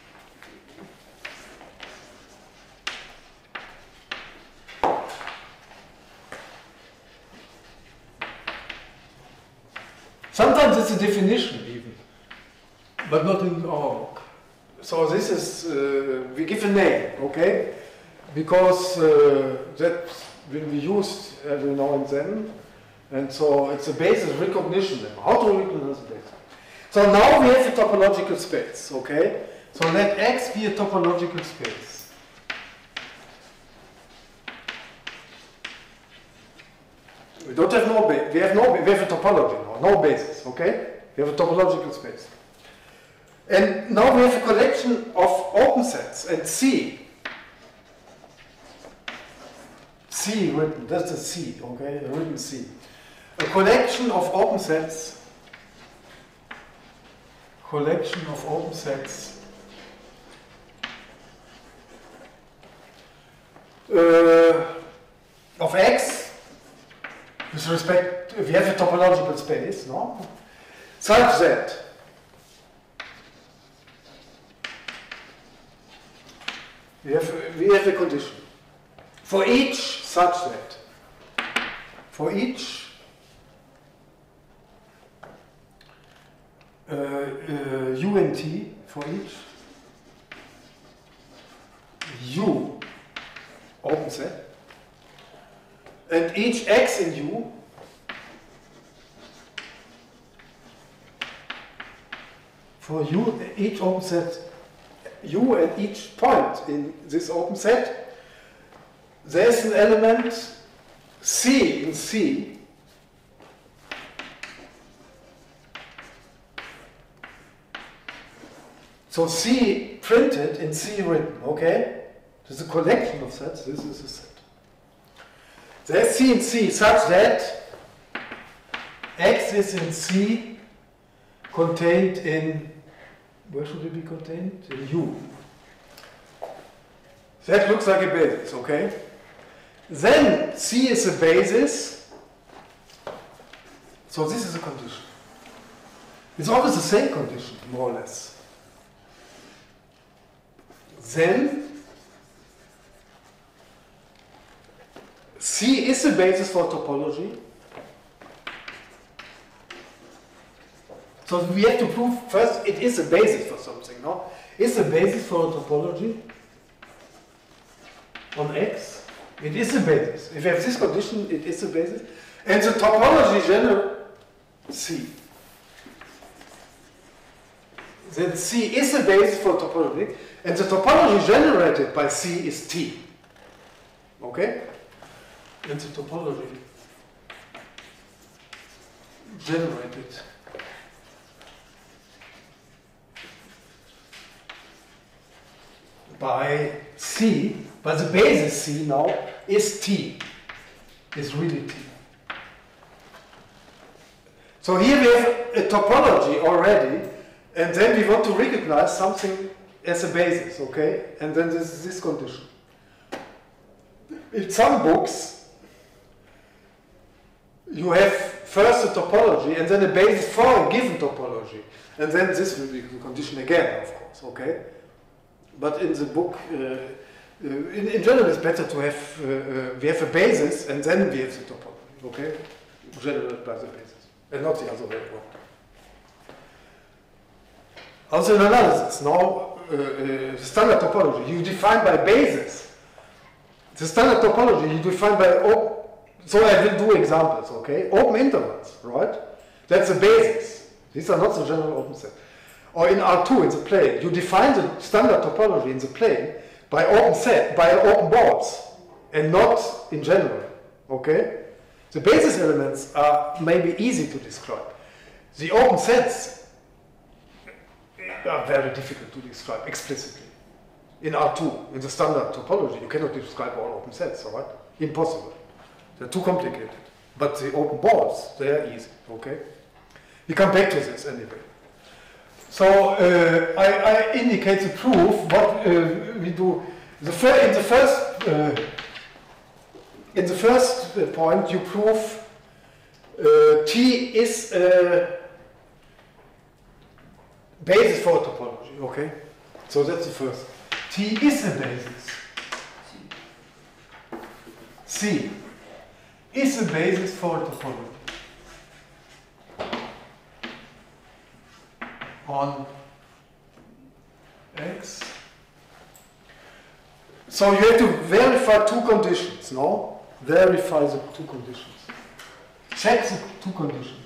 Sometimes it's a definition even, but not in our book. So this is, we give a name, okay? Because that will be used every now and then. And so it's a basis recognition lemma. How to recognize the basis? So now we have a topological space, okay? So let X be a topological space. We don't have no base. We have a topology now, no basis, okay? We have a topological space. And now we have a collection of open sets and C. C written, that's a C, okay? A written C. A collection of open sets, of X, with respect, we have a topological space, no? Such that we have a condition. For each such that, for each U and T, for each U open set, and each x in U for U, each open set U at each point in this open set, there's an element C in C so C printed in C written, okay? There's a collection of sets, this is a set. There's C in C such that X is in C contained in, where should it be contained? In U. That looks like a basis, okay? Then C is a basis, so this is a condition. It's always the same condition, more or less. Then C is a basis for topology. So we have to prove first it is a basis for something, no? It's a basis for a topology on X. It is a basis. If you have this condition, it is a basis. And the topology general C. Then C is a basis for topology, and the topology generated by C is T. Okay? And the topology generated by C, by the basis C now, is T. Is really T. So here we have a topology already, and then we want to recognize something as a basis, okay? And then this condition. In some books, you have first a topology and then a basis for a given topology. And then this will be the condition again, of course, okay? But in the book, in general, it's better to have, we have a basis and then we have the topology, okay? Generated by the basis, and not the other way around. Also in analysis, now, standard topology, you define by basis. The standard topology you define by open, so I will do examples, okay? Open intervals, right? That's a basis. These are not the general open set. Or in R2, in the plane, you define the standard topology in the plane by open set, by open boards, and not in general, okay? The basis elements are maybe easy to describe. The open sets are very difficult to describe explicitly. In R2, in the standard topology, you cannot describe all open sets, all right? Impossible. They're too complicated. But the open boards, they are easy, okay? We come back to this anyway. So I indicate the proof, what we do. In the first point, you prove T is a basis for topology, okay? So that's the first. T is a basis. C is a basis for topology on X. So you have to verify two conditions, no? Verify the two conditions. Check the two conditions.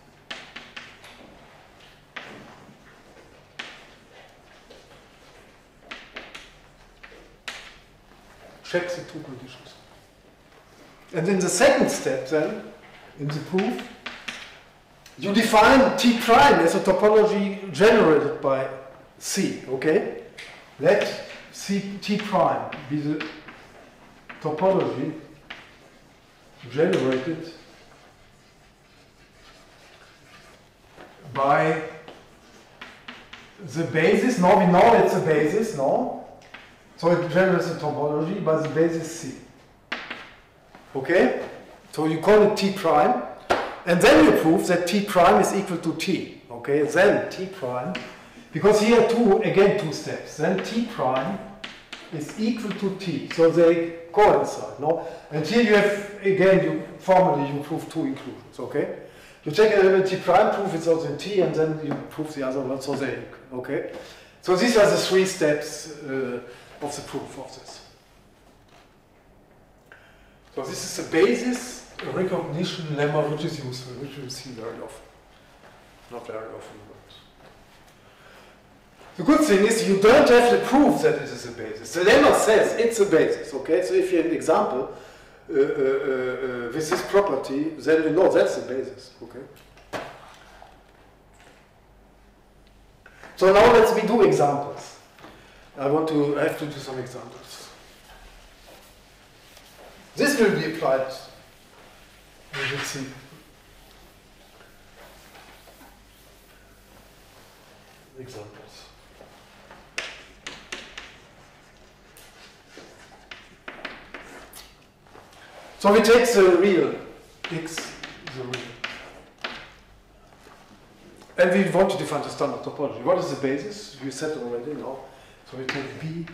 Check the two conditions. And in the second step then, in the proof, you define T prime as a topology generated by C, okay? Let T prime be the topology generated by the basis. Now we know it's a basis, no? So it generates a topology by the basis C. Okay? So you call it T prime. And then you prove that T prime is equal to T. Okay? Then T prime, because here again two steps. Then T prime is equal to T. So they coincide, no? And here you have, again, formally you prove two inclusions, okay? You check an element T prime, prove it's also in T, and then you prove the other one, so they equal, okay? So these are the three steps of the proof of this. So this is a basis recognition lemma which is useful, which we see very often. Not very often, but the good thing is you don't have to prove that it is a basis. The lemma says it's a basis, okay? So if you have an example with this property, then we know that's a basis, okay? So now let's do examples. I have to do some examples. This will be applied, we will see. Examples. So we take the real, x is the real. And we want to define the standard topology. What is the basis? We said already now. So we take B.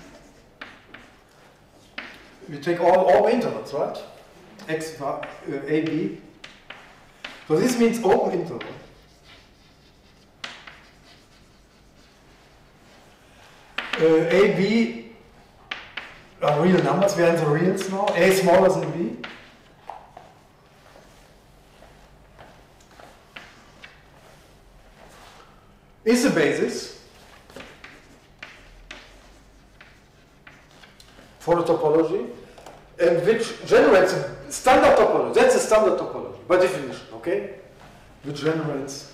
We take all intervals, right? X, A, B. So this means open interval. A, B are real numbers. We are in the reals now. A smaller than B. Is a basis for the topology, and which generates a standard topology. That's a standard topology by definition, okay? Which generates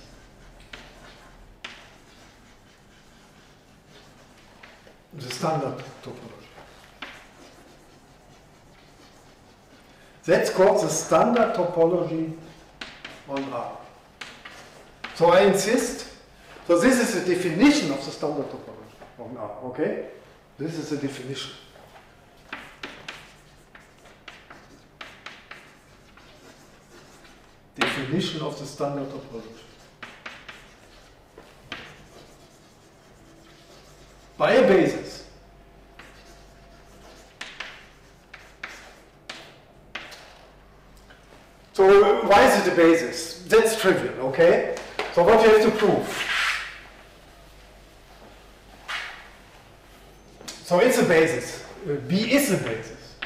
the standard topology. That's called the standard topology on R. So I insist. So this is the definition of the standard topology on R, okay? This is the definition. Definition of the standard topology. By a basis. So why is it a basis? That's trivial, okay? So what you have to prove? So it's a basis. B is a basis.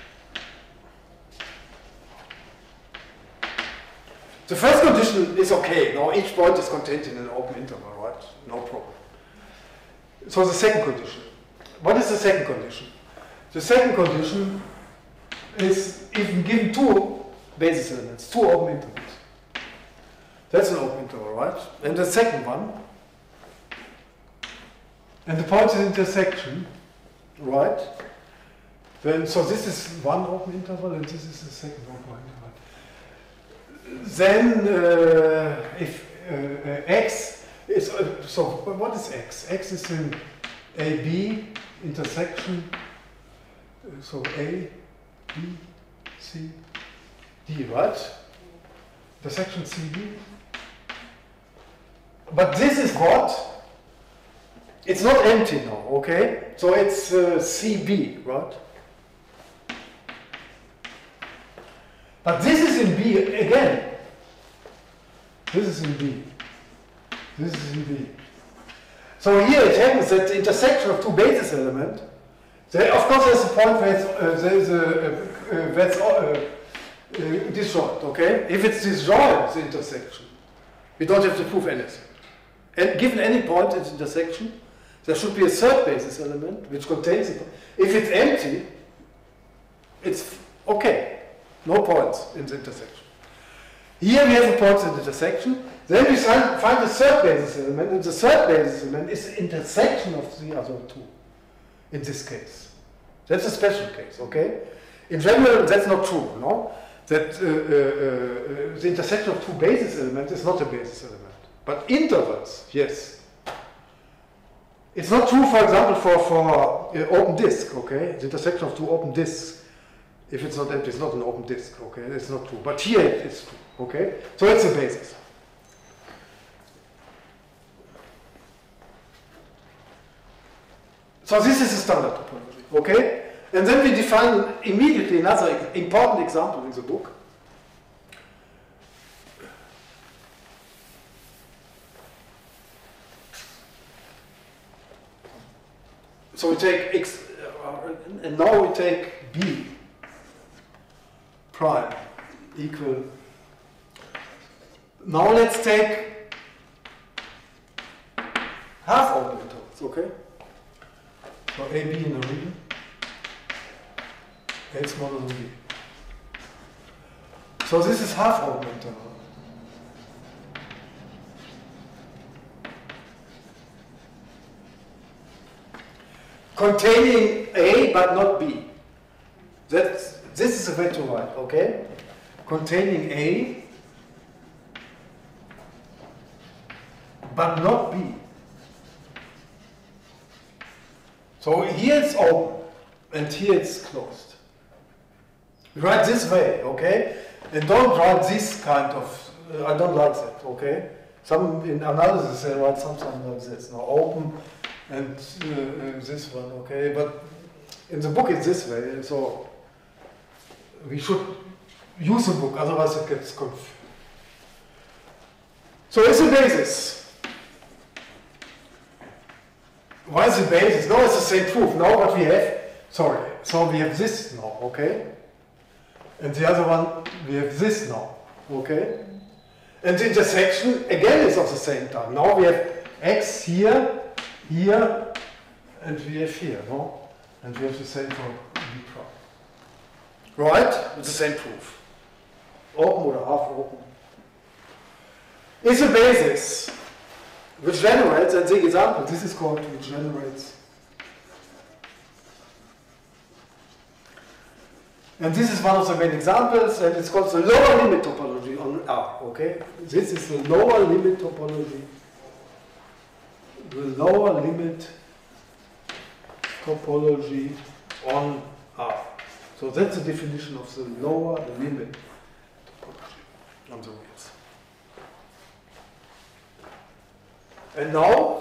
The first condition is okay. Now each point is contained in an open interval, right? No problem. So the second condition. What is the second condition? The second condition is if given two basis elements, two open intervals. That's an open interval, right? And the second one, and the point is intersection, right? Then, so this is one open interval and this is the second open interval. Then if x is, so what is x? X is in AB intersection, so A, B, C, D, right? Intersection CD. But this is what? It's not empty now, okay? So it's CB, right? But this is in B again. This is in B. This is in B. So here it happens that the intersection of two basis elements, of course there's a point where it's disjoint, okay? If it's disjoint, the intersection, we don't have to prove anything. And given any point in the intersection, there should be a third basis element which contains it. If it's empty, it's okay. No points in the intersection. Here we have a point in the intersection. Then we find the third basis element, and the third basis element is the intersection of the other two. In this case, that's a special case. Okay. In general, that's not true. No, that the intersection of two basis elements is not a basis element, but intervals, yes. It's not true, for example, for open disk, okay? The intersection of two open disks, if it's not empty, it's not an open disk, okay? It's not true. But here it's true, okay? So it's a basis. So this is a standard topology, okay? And then we define immediately another important example in the book. So we take X, and now we take B. prime equal. Now let's take half orbitals, okay? So AB in the region, A smaller than B. So this is half orbital. Containing A but not B. This is the way to write, okay? Containing A but not B. So here it's open and here it's closed. Write this way, okay? And don't write this kind of, I don't like that, okay? Some in analysis they write something like this, now open and this one, okay? But in the book it's this way, so we should use the book, otherwise it gets confused. So it's a basis. Why is the basis? No, it's the same proof. Now what we have, sorry, so we have this now, okay? And the other one, we have this now, okay? And the intersection, again, is of the same time. Now we have x here, here, and we have here, no? And we have the same for B prime. Right? With the same proof. Open or half open. It's a basis which generates, and the example, this is called which generates. And this is one of the main examples, and it's called the lower limit topology on R, okay? This is the lower limit topology. The lower limit topology on R. So that's the definition of the lower limit topology on the reals. And now,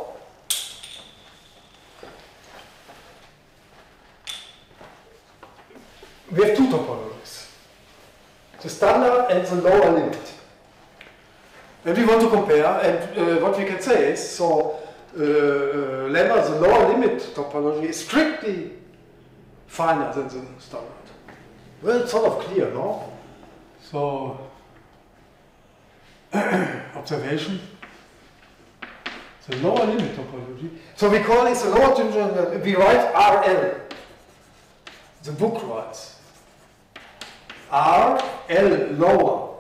we have two topologies, the standard and the lower limit. And we want to compare, and what we can say is, so lemma, the lower limit topology, is strictly finer than the standard. Well, it's sort of clear, no? So, observation, the lower limit topology. So we call it the lower limit, we write RL. The book writes RL, lower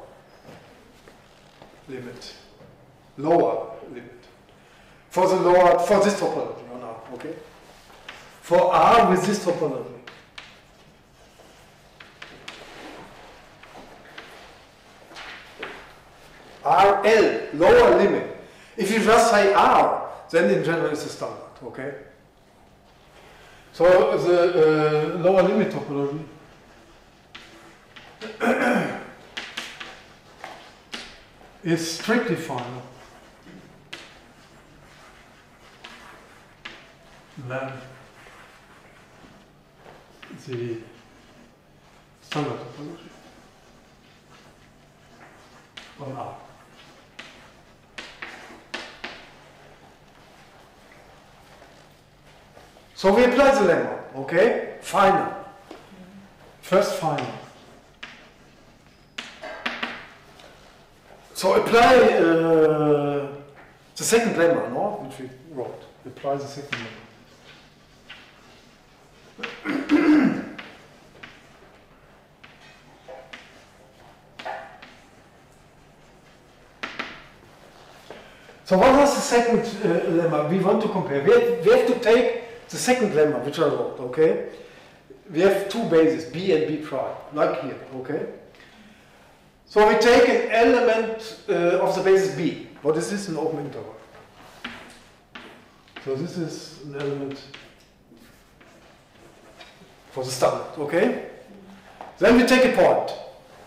limit. Lower limit. For the lower, for this topology on R, okay? For R with this topology. RL, lower limit. If you just say R, then in general it's a standard, okay? So the lower limit topology is strictly finer than the standard topology on R. So we apply the lemma, okay? Finer. First finer. So apply the second lemma, no? Which we wrote. Apply the second lemma. So what was the second lemma we want to compare? We have to take the second lemma, which I wrote, okay? We have two bases, B and B prime, like here, okay? So we take an element of the basis B. What is this? An open interval. So this is an element for the standard, okay? Then we take a point.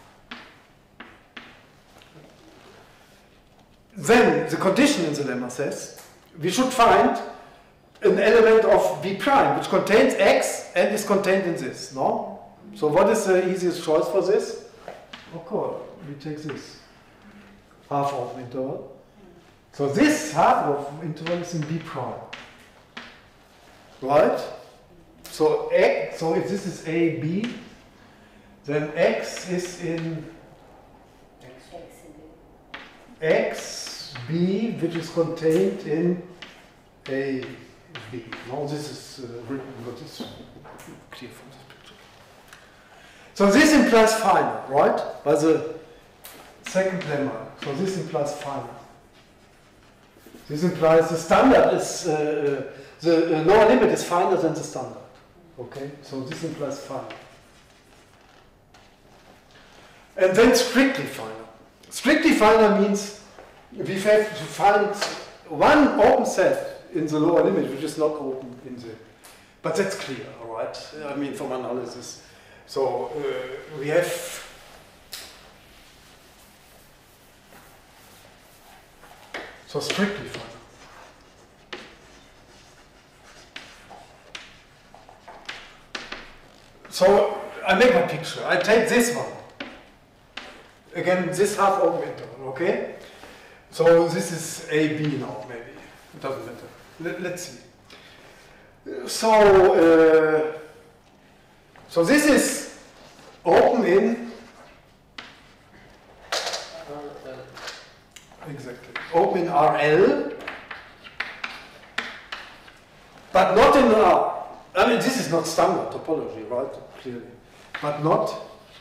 Then the condition in the lemma says we should find an element of B prime which contains X and is contained in this, no? So what is the easiest choice for this? Of course, we take this half of interval. So this half of interval is in B prime, right? So if this is A, B, then X is in X, B, which is contained in A, B. Now this is written, but it's clear from this picture. So this implies final, right? By the second lemma. So this implies final. This implies the standard is, the lower limit is finer than the standard. Okay? So this implies final. And then strictly final. Strictly final means we have to find one open set in the lower limit which is not open in the... But that's clear, all right? I mean, from analysis. So we have... So strictly final. So I make a picture. I take this one. Again, this half open interval, okay? So this is AB now, maybe. It doesn't matter. Let's see. So this is open in... Exactly. Open in RL, but not in R. I mean, this is not standard topology, right? Clearly. But not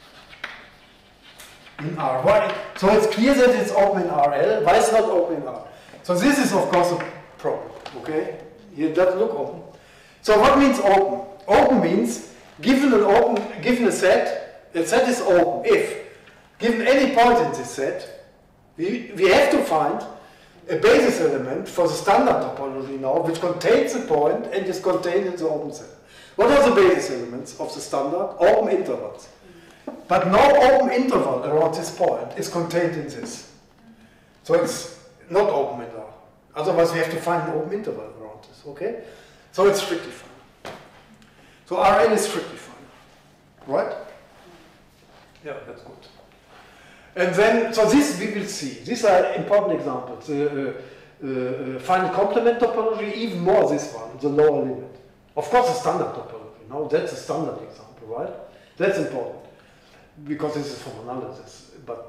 in R. Why? So it's clear that it's open in RL. Why is it not open in R? So this is, of course, a problem. Okay? Here it doesn't look open. So what means open? Open means given a set is open if, given any point in this set, we have to find a basis element for the standard topology now, which contains a point and is contained in the open set. What are the basis elements of the standard? Open intervals. But no open interval around this point is contained in this. So it's not open in R. Otherwise we have to find an open interval around this, okay? So it's strictly final. So Rn is strictly final, right? Yeah, that's good. And then, so this we will see. These are important examples. Final complement topology, even more this one, the lower limit. Of course, the standard topology. Now that's a standard example, right? That's important because this is from analysis. But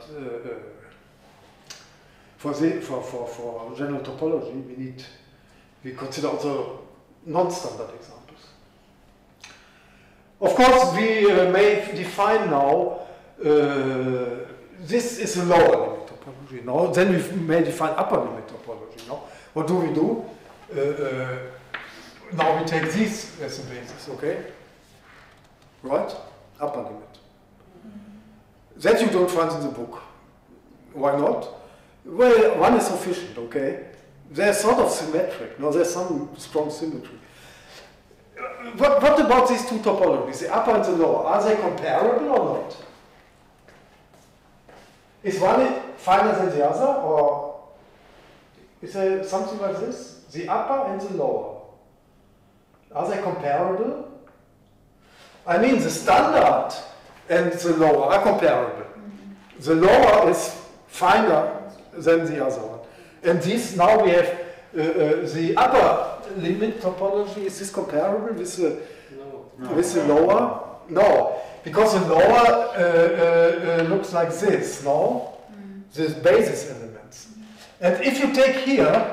for general topology, we consider also non-standard examples. Of course, we may define now. This is a lower limit topology now. Then we may define upper limit topology now. What do? Now we take this as a basis, okay? Right? Upper limit. That you don't find in the book. Why not? Well, one is sufficient, okay? They're sort of symmetric. No, there's some strong symmetry. What about these two topologies, the upper and the lower? Are they comparable or not? Is one finer than the other, or is there something like this? The upper and the lower. Are they comparable? I mean, the standard and the lower are comparable. The lower is finer than the other one. And this, now we have the upper limit topology. Is this comparable with the lower? No. Because the lower looks like this, no? These basis elements. And if you take here,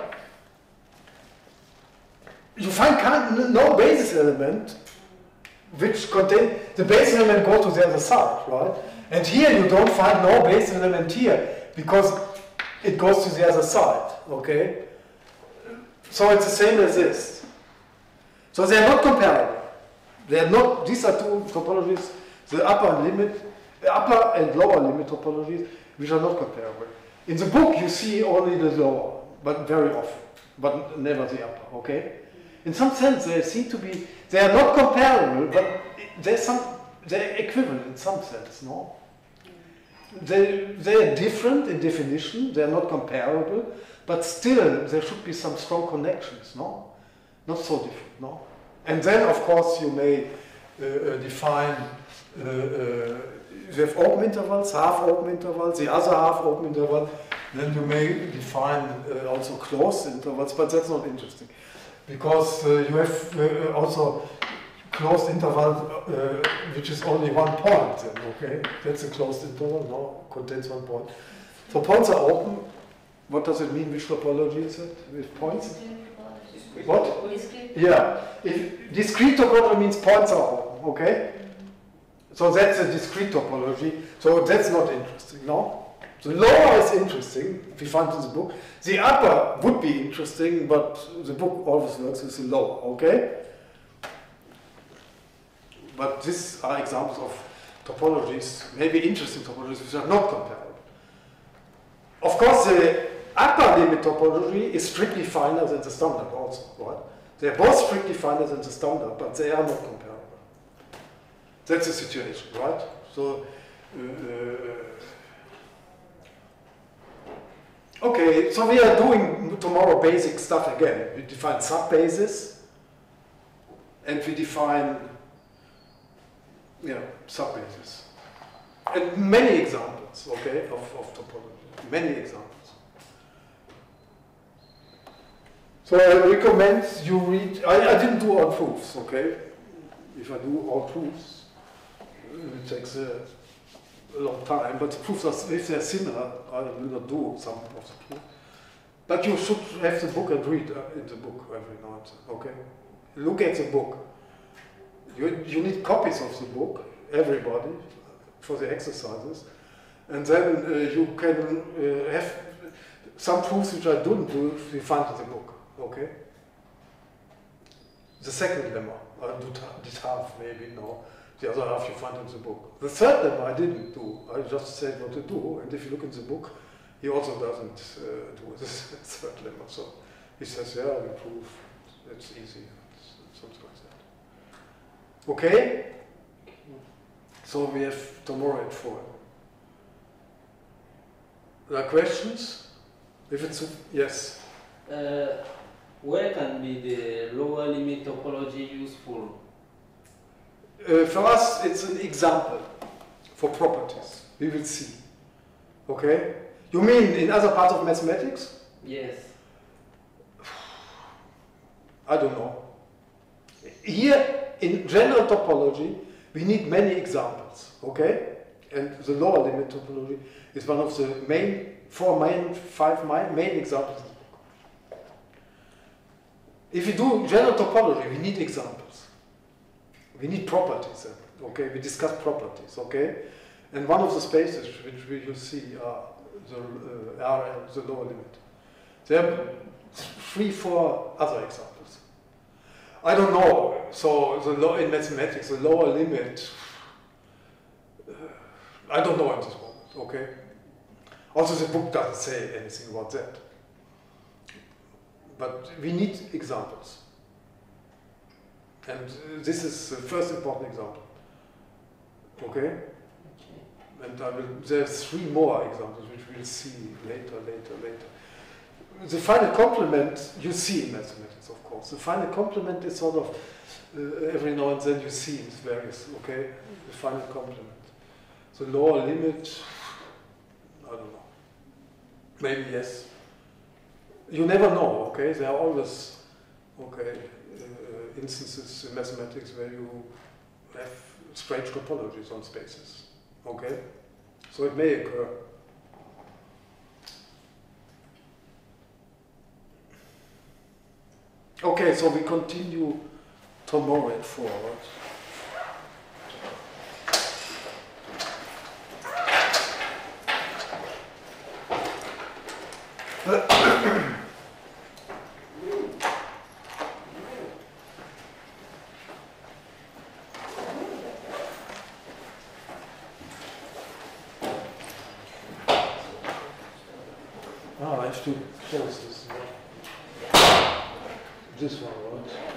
you find no basis element which contain, the basis element goes to the other side, right? And here you don't find no basis element here because it goes to the other side, okay? So it's the same as this. So they are not comparable. They are not, these are two topologies, the upper and lower limit topologies, which are not comparable. In the book you see only the lower, but very often, but never the upper, okay? In some sense they seem to be, they are not comparable, but they're equivalent in some sense, no? They're different in definition, they're not comparable, but still there should be some strong connections, no? Not so different, no? And then of course you may define, you have open intervals, half open intervals, the other half open interval, then you may define also closed intervals, but that's not interesting. Because you have also closed interval which is only 1 point, then, okay? That's a closed interval, no, contains 1 point. So points are open. What does it mean? Which topology is it with points? Discrete topology. What? Discrete. Yeah. If discrete topology means points are open, okay? So that's a discrete topology. So that's not interesting, no? The lower is interesting, if we find in the book. The upper would be interesting, but the book always works with the lower, okay? But these are examples of topologies, maybe interesting topologies, which are not comparable. Of course, the upper limit topology is strictly finer than the standard also, right? They are both strictly finer than the standard, but they are not comparable. That's the situation, right? So, okay, so we are doing tomorrow basic stuff again. We define subbases, and we define subbases. And many examples, okay, of topology. Many examples. So I recommend you read, I didn't do all proofs, okay? If I do all proofs, it takes a long time, but the proofs are, if they're similar, I will not do some of the proofs. But you should have the book and read in the book every night, okay? Look at the book. You need copies of the book, everybody, for the exercises. And then you can have some proofs which I didn't do, you find in the book, okay? The second lemma, I did half maybe, no. The other half you find in the book. The third lemma I didn't do, I just said what to do, and if you look in the book, he also doesn't do this third lemma. So he says, yeah, we prove, it's easy, something like that. Okay? So we have tomorrow at 4. There are questions? If it's, yes? Where can be the lower limit topology useful? For us, it's an example for properties. We will see. Okay? You mean in other parts of mathematics? Yes. I don't know. Here, in general topology, we need many examples. Okay? And the lower limit topology is one of the five main examples. If we do general topology, we need examples. We need properties, okay? We discuss properties, okay? And one of the spaces which you see are the area, the lower limit. There are 3, 4 other examples. I don't know. So in mathematics, the lower limit, I don't know at this moment, okay? Also, the book doesn't say anything about that. But we need examples. And this is the first important example. Okay? And there's 3 more examples which we'll see later. The final complement you see in mathematics, of course. The final complement is sort of every now and then you see in various, okay? The final complement. The lower limit, I don't know. Maybe yes. You never know, okay? There are always, okay, instances in mathematics where you have strange topologies on spaces, okay? So it may occur. Okay, so we continue tomorrow at 4. I have to close this. This one, right?